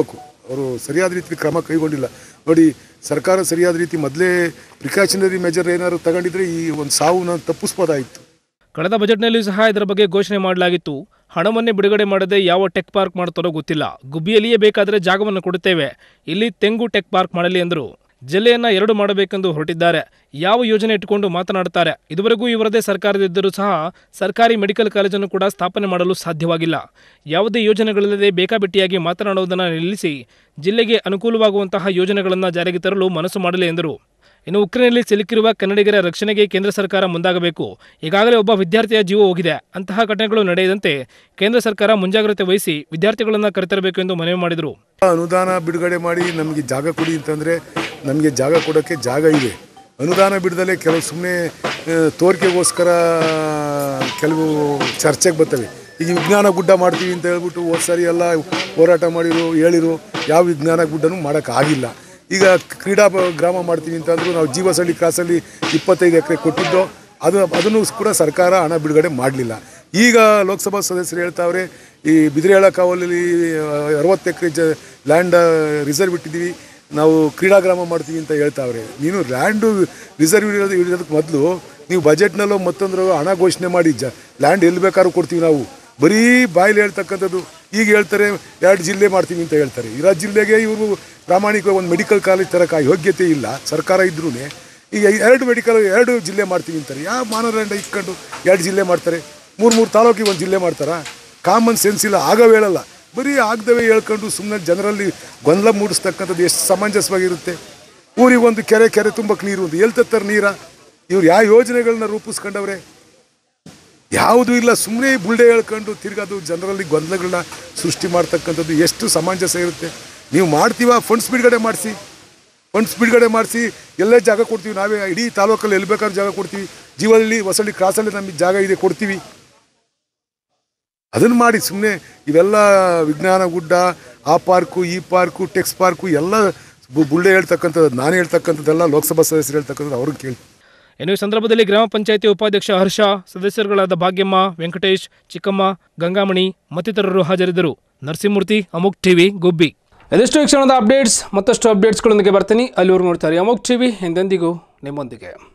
S19: ಅವರು ಸರಿಯಾದ ರೀತಿ ಕ್ರಮ ಕೈಗೊಂಡಿಲ್ಲ. ನೋಡಿ, ಸರ್ಕಾರ ಸರಿಯಾದ ರೀತಿ ಮೊದಲೇ ಪ್ರಿಕಾಷನರಿ ಮೆಜರ್ ಏನಾದ್ರು ತಗೊಂಡಿದ್ರೆ ಈ ಒಂದು ಸಾವು ತಪ್ಪಿಸ್ಬೋದಾಯಿತು.
S1: ಕಳೆದ ಬಜೆಟ್ನಲ್ಲಿ ಸಹ ಇದರ ಬಗ್ಗೆ ಘೋಷಣೆ ಮಾಡಲಾಗಿತ್ತು. ಹಣವನ್ನೇ ಬಿಡುಗಡೆ ಮಾಡದೆ ಯಾವ ಟೆಕ್ ಪಾರ್ಕ್ ಮಾಡ್ತಾರೋ ಗೊತ್ತಿಲ್ಲ. ಗುಬ್ಬಿಯಲ್ಲಿಯೇ ಬೇಕಾದರೆ ಜಾಗವನ್ನು ಕೊಡುತ್ತೇವೆ, ಇಲ್ಲಿ ತೆಂಗು ಟೆಕ್ ಪಾರ್ಕ್ ಮಾಡಲಿ ಎಂದರು. ಜಿಲ್ಲೆಯನ್ನ ಎರಡು ಮಾಡಬೇಕೆಂದು ಹೊರಟಿದ್ದಾರೆ. ಯಾವ ಯೋಜನೆ ಇಟ್ಟುಕೊಂಡು ಮಾತನಾಡುತ್ತಾರೆ. ಇದುವರೆಗೂ ಇವರದೇ ಸರ್ಕಾರದಿದ್ದರೂ ಸಹ ಸರ್ಕಾರಿ ಮೆಡಿಕಲ್ ಕಾಲೇಜನ್ನು ಕೂಡ ಸ್ಥಾಪನೆ ಮಾಡಲು ಸಾಧ್ಯವಾಗಿಲ್ಲ. ಯಾವುದೇ ಯೋಜನೆಗಳಿಲ್ಲದೆ ಬೇಕಾಬಿಟ್ಟಿಯಾಗಿ ಮಾತನಾಡುವುದನ್ನು ನಿಲ್ಲಿಸಿ ಜಿಲ್ಲೆಗೆ ಅನುಕೂಲವಾಗುವಂತಹ ಯೋಜನೆಗಳನ್ನು ಜಾರಿಗೆ ತರಲು ಮನಸ್ಸು ಮಾಡಲಿ ಎಂದರು. ಇನ್ನು ಉಕ್ರೇನ್ನಲ್ಲಿ ಸಿಲುಕಿರುವ ಕನ್ನಡಿಗರ ರಕ್ಷಣೆಗೆ ಕೇಂದ್ರ ಸರ್ಕಾರ ಮುಂದಾಗಬೇಕು. ಈಗಾಗಲೇ ಒಬ್ಬ ವಿದ್ಯಾರ್ಥಿಯ ಜೀವ ಹೋಗಿದೆ. ಅಂತಹ ಘಟನೆಗಳು ನಡೆಯದಂತೆ ಕೇಂದ್ರ ಸರ್ಕಾರ ಮುಂಜಾಗ್ರತೆ ವಹಿಸಿ ವಿದ್ಯಾರ್ಥಿಗಳನ್ನು ಕರೆತರಬೇಕು ಎಂದು ಮನವಿ ಮಾಡಿದರು.
S19: ಅನುದಾನ ಬಿಡುಗಡೆ ಮಾಡಿ ನಮಗೆ ಜಾಗ ಕೊಡಿ ಅಂತಂದರೆ ನಮಗೆ ಜಾಗ ಕೊಡೋಕ್ಕೆ ಜಾಗ ಇದೆ. ಅನುದಾನ ಬಿಡದಲ್ಲೇ ಕೆಲವು ಸುಮ್ಮನೆ ತೋರಿಕೆಗೋಸ್ಕರ ಕೆಲವು ಚರ್ಚೆಗೆ ಬರ್ತವೆ. ಈಗ ವಿಜ್ಞಾನ ಗುಡ್ಡ ಮಾಡ್ತೀವಿ ಅಂತ ಹೇಳ್ಬಿಟ್ಟು ಹೋದ ಸಾರಿ ಎಲ್ಲ ಹೋರಾಟ ಮಾಡಿರು ಹೇಳಿರು, ಯಾವ ವಿಜ್ಞಾನ ಗುಡ್ಡನೂ ಮಾಡೋಕ್ಕಾಗಿಲ್ಲ. ಈಗ ಕ್ರೀಡಾ ಗ್ರಾಮ ಮಾಡ್ತೀವಿ ಅಂತಂದರೂ ನಾವು ಜೀವಸಳ್ಳಿ ಕ್ರಾಸಲ್ಲಿ ಇಪ್ಪತ್ತೈದು ಎಕರೆ ಕೊಟ್ಟಿದ್ದೋ ಅದು ಅದನ್ನು ಕೂಡ ಸರ್ಕಾರ ಹಣ ಬಿಡುಗಡೆ ಮಾಡಲಿಲ್ಲ. ಈಗ ಲೋಕಸಭಾ ಸದಸ್ಯರು ಹೇಳ್ತಾವ್ರೆ ಈ ಬಿದಿರೇಳ ಕಾವಲಲ್ಲಿ ಅರವತ್ತು ಎಕರೆ ಜ ಲ್ಯಾಂಡ್ ರಿಸರ್ವ್ ಇಟ್ಟಿದ್ದೀವಿ, ನಾವು ಕ್ರೀಡಾ ಗ್ರಾಮ ಮಾಡ್ತೀವಿ ಅಂತ ಹೇಳ್ತಾವ್ರೆ. ನೀನು ಲ್ಯಾಂಡು ರಿಸರ್ವ್ ಇರೋದು ಇಡೋದಕ್ಕೆ ಮೊದಲು ನೀವು ಬಜೆಟ್ನಲ್ಲೋ ಮತ್ತೊಂದು ಹಣ ಘೋಷಣೆ ಮಾಡಿ ಜ ಲ್ಯಾಂಡ್ ಎಲ್ಲಿ ಬೇಕಾದ್ರೂ ಕೊಡ್ತೀವಿ ನಾವು. ಬರೀ ಬಾಯಲ್ಲಿ ಹೇಳ್ತಕ್ಕಂಥದ್ದು. ಈಗ ಹೇಳ್ತಾರೆ ಎರಡು ಜಿಲ್ಲೆ ಮಾಡ್ತೀವಿ ಅಂತ ಹೇಳ್ತಾರೆ. ಇರೋ ಜಿಲ್ಲೆಗೆ ಇವರು ಪ್ರಾಮಾಣಿಕವಾಗಿ ಒಂದು ಮೆಡಿಕಲ್ ಕಾಲೇಜ್ ತರಕ್ಕೆ ಯೋಗ್ಯತೆ ಇಲ್ಲ ಸರ್ಕಾರ ಇದ್ರೂ. ಈಗ ಎರಡು ಮೆಡಿಕಲ್ ಎರಡು ಜಿಲ್ಲೆ ಮಾಡ್ತೀವಿ ಅಂತಾರೆ. ಯಾವ ಮಾನದಂಡ ಇಟ್ಕೊಂಡು ಎರಡು ಜಿಲ್ಲೆ ಮಾಡ್ತಾರೆ? ಮೂರು ಮೂರು ತಾಲೂಕಿಗೆ ಒಂದು ಜಿಲ್ಲೆ ಮಾಡ್ತಾರಾ? ಕಾಮನ್ ಸೆನ್ಸ್ ಇಲ್ಲ. ಆಗವೇ ಹೇಳಲ್ಲ, ಬರೀ ಆಗದವೇ ಹೇಳ್ಕೊಂಡು ಸುಮ್ಮನೆ ಜನರಲ್ಲಿ ಗೊಂದಲ ಮೂಡಿಸ್ತಕ್ಕಂಥದ್ದು ಎಷ್ಟು ಸಮಂಜಸವಾಗಿರುತ್ತೆ? ಊರಿಗೆ ಒಂದು ಕೆರೆ ಕೆರೆ ತುಂಬಕ್ಕೆ ನೀರು ಒಂದು ಎಲ್ಲಿ ತತ್ತಾರೆ ನೀರ? ಇವ್ರು ಯಾವ ಯೋಜನೆಗಳನ್ನ ರೂಪಿಸ್ಕೊಂಡವ್ರೆ? ಯಾವುದೂ ಇಲ್ಲ. ಸುಮ್ಮನೆ ಬುಲ್ಡೆ ಹೇಳ್ಕೊಂಡು ತಿರ್ಗೋದು ಜನರಲ್ಲಿ ಗೊಂದಲಗಳನ್ನ ಸೃಷ್ಟಿ ಮಾಡ್ತಕ್ಕಂಥದ್ದು ಎಷ್ಟು ಸಮಂಜಸ ಇರುತ್ತೆ? ನೀವು ಮಾಡ್ತೀವ, ಫಂಡ್ಸ್ ಬಿಡುಗಡೆ ಮಾಡಿಸಿ, ಫಂಡ್ಸ್ ಬಿಡುಗಡೆ ಮಾಡಿಸಿ ಎಲ್ಲೇ ಜಾಗ ಕೊಡ್ತೀವಿ. ನಾವೇ ಇಡೀ ತಾಲೂಕಲ್ಲಿ ಎಲ್ಲಿ ಬೇಕಾದ್ರೂ ಜಾಗ ಕೊಡ್ತೀವಿ. ಜೀವಲ್ಲಿ ಹೊಸಳ್ಳಿ ಕ್ರಾಸಲ್ಲಿ ನಮಗೆ ಜಾಗ ಇದೆ ಕೊಡ್ತೀವಿ. ಅದನ್ನು ಮಾಡಿ. ಸುಮ್ಮನೆ ಇವೆಲ್ಲ ವಿಜ್ಞಾನ ಗುಡ್ಡ, ಆ ಪಾರ್ಕು ಈ ಪಾರ್ಕು ಟೆಕ್ಸ್ ಪಾರ್ಕು ಎಲ್ಲ ಬುಲ್ಡೆ ಹೇಳ್ತಕ್ಕಂಥದ್ದು, ನಾನು ಹೇಳ್ತಕ್ಕಂಥದ್ದೆಲ್ಲ ಲೋಕಸಭಾ ಸದಸ್ಯರು ಹೇಳ್ತಕ್ಕಂಥದ್ದು ಅವ್ರಿಗೆ ಕೇಳಿ.
S1: ಇನ್ನು ಈ ಸಂದರ್ಭದಲ್ಲಿ ಗ್ರಾಮ ಪಂಚಾಯಿತಿ ಉಪಾಧ್ಯಕ್ಷ ಹರ್ಷ, ಸದಸ್ಯರುಗಳಾದ ಭಾಗ್ಯಮ್ಮ, ವೆಂಕಟೇಶ್, ಚಿಕ್ಕಮ್ಮ, ಗಂಗಾಮಣಿ ಮತ್ತಿತರರು ಹಾಜರಿದ್ದರು. ನರಸಿಂಹಮೂರ್ತಿ, ಅಮೋಘ್ ಟಿವಿ, ಗುಬ್ಬಿ. ಇದೆಷ್ಟು ಈ ಕ್ಷಣದ ಅಪ್ಡೇಟ್ಸ್. ಮತ್ತಷ್ಟು ಅಪ್ಡೇಟ್ಸ್ಗಳೊಂದಿಗೆ ಬರ್ತೀನಿ. ಅಲ್ಲಿವರೆಗೂ ನೋಡ್ತಾರೆ ಅಮೋಘ್ ಟಿವಿ, ಎಂದೆಂದಿಗೂ ನಿಮ್ಮೊಂದಿಗೆ.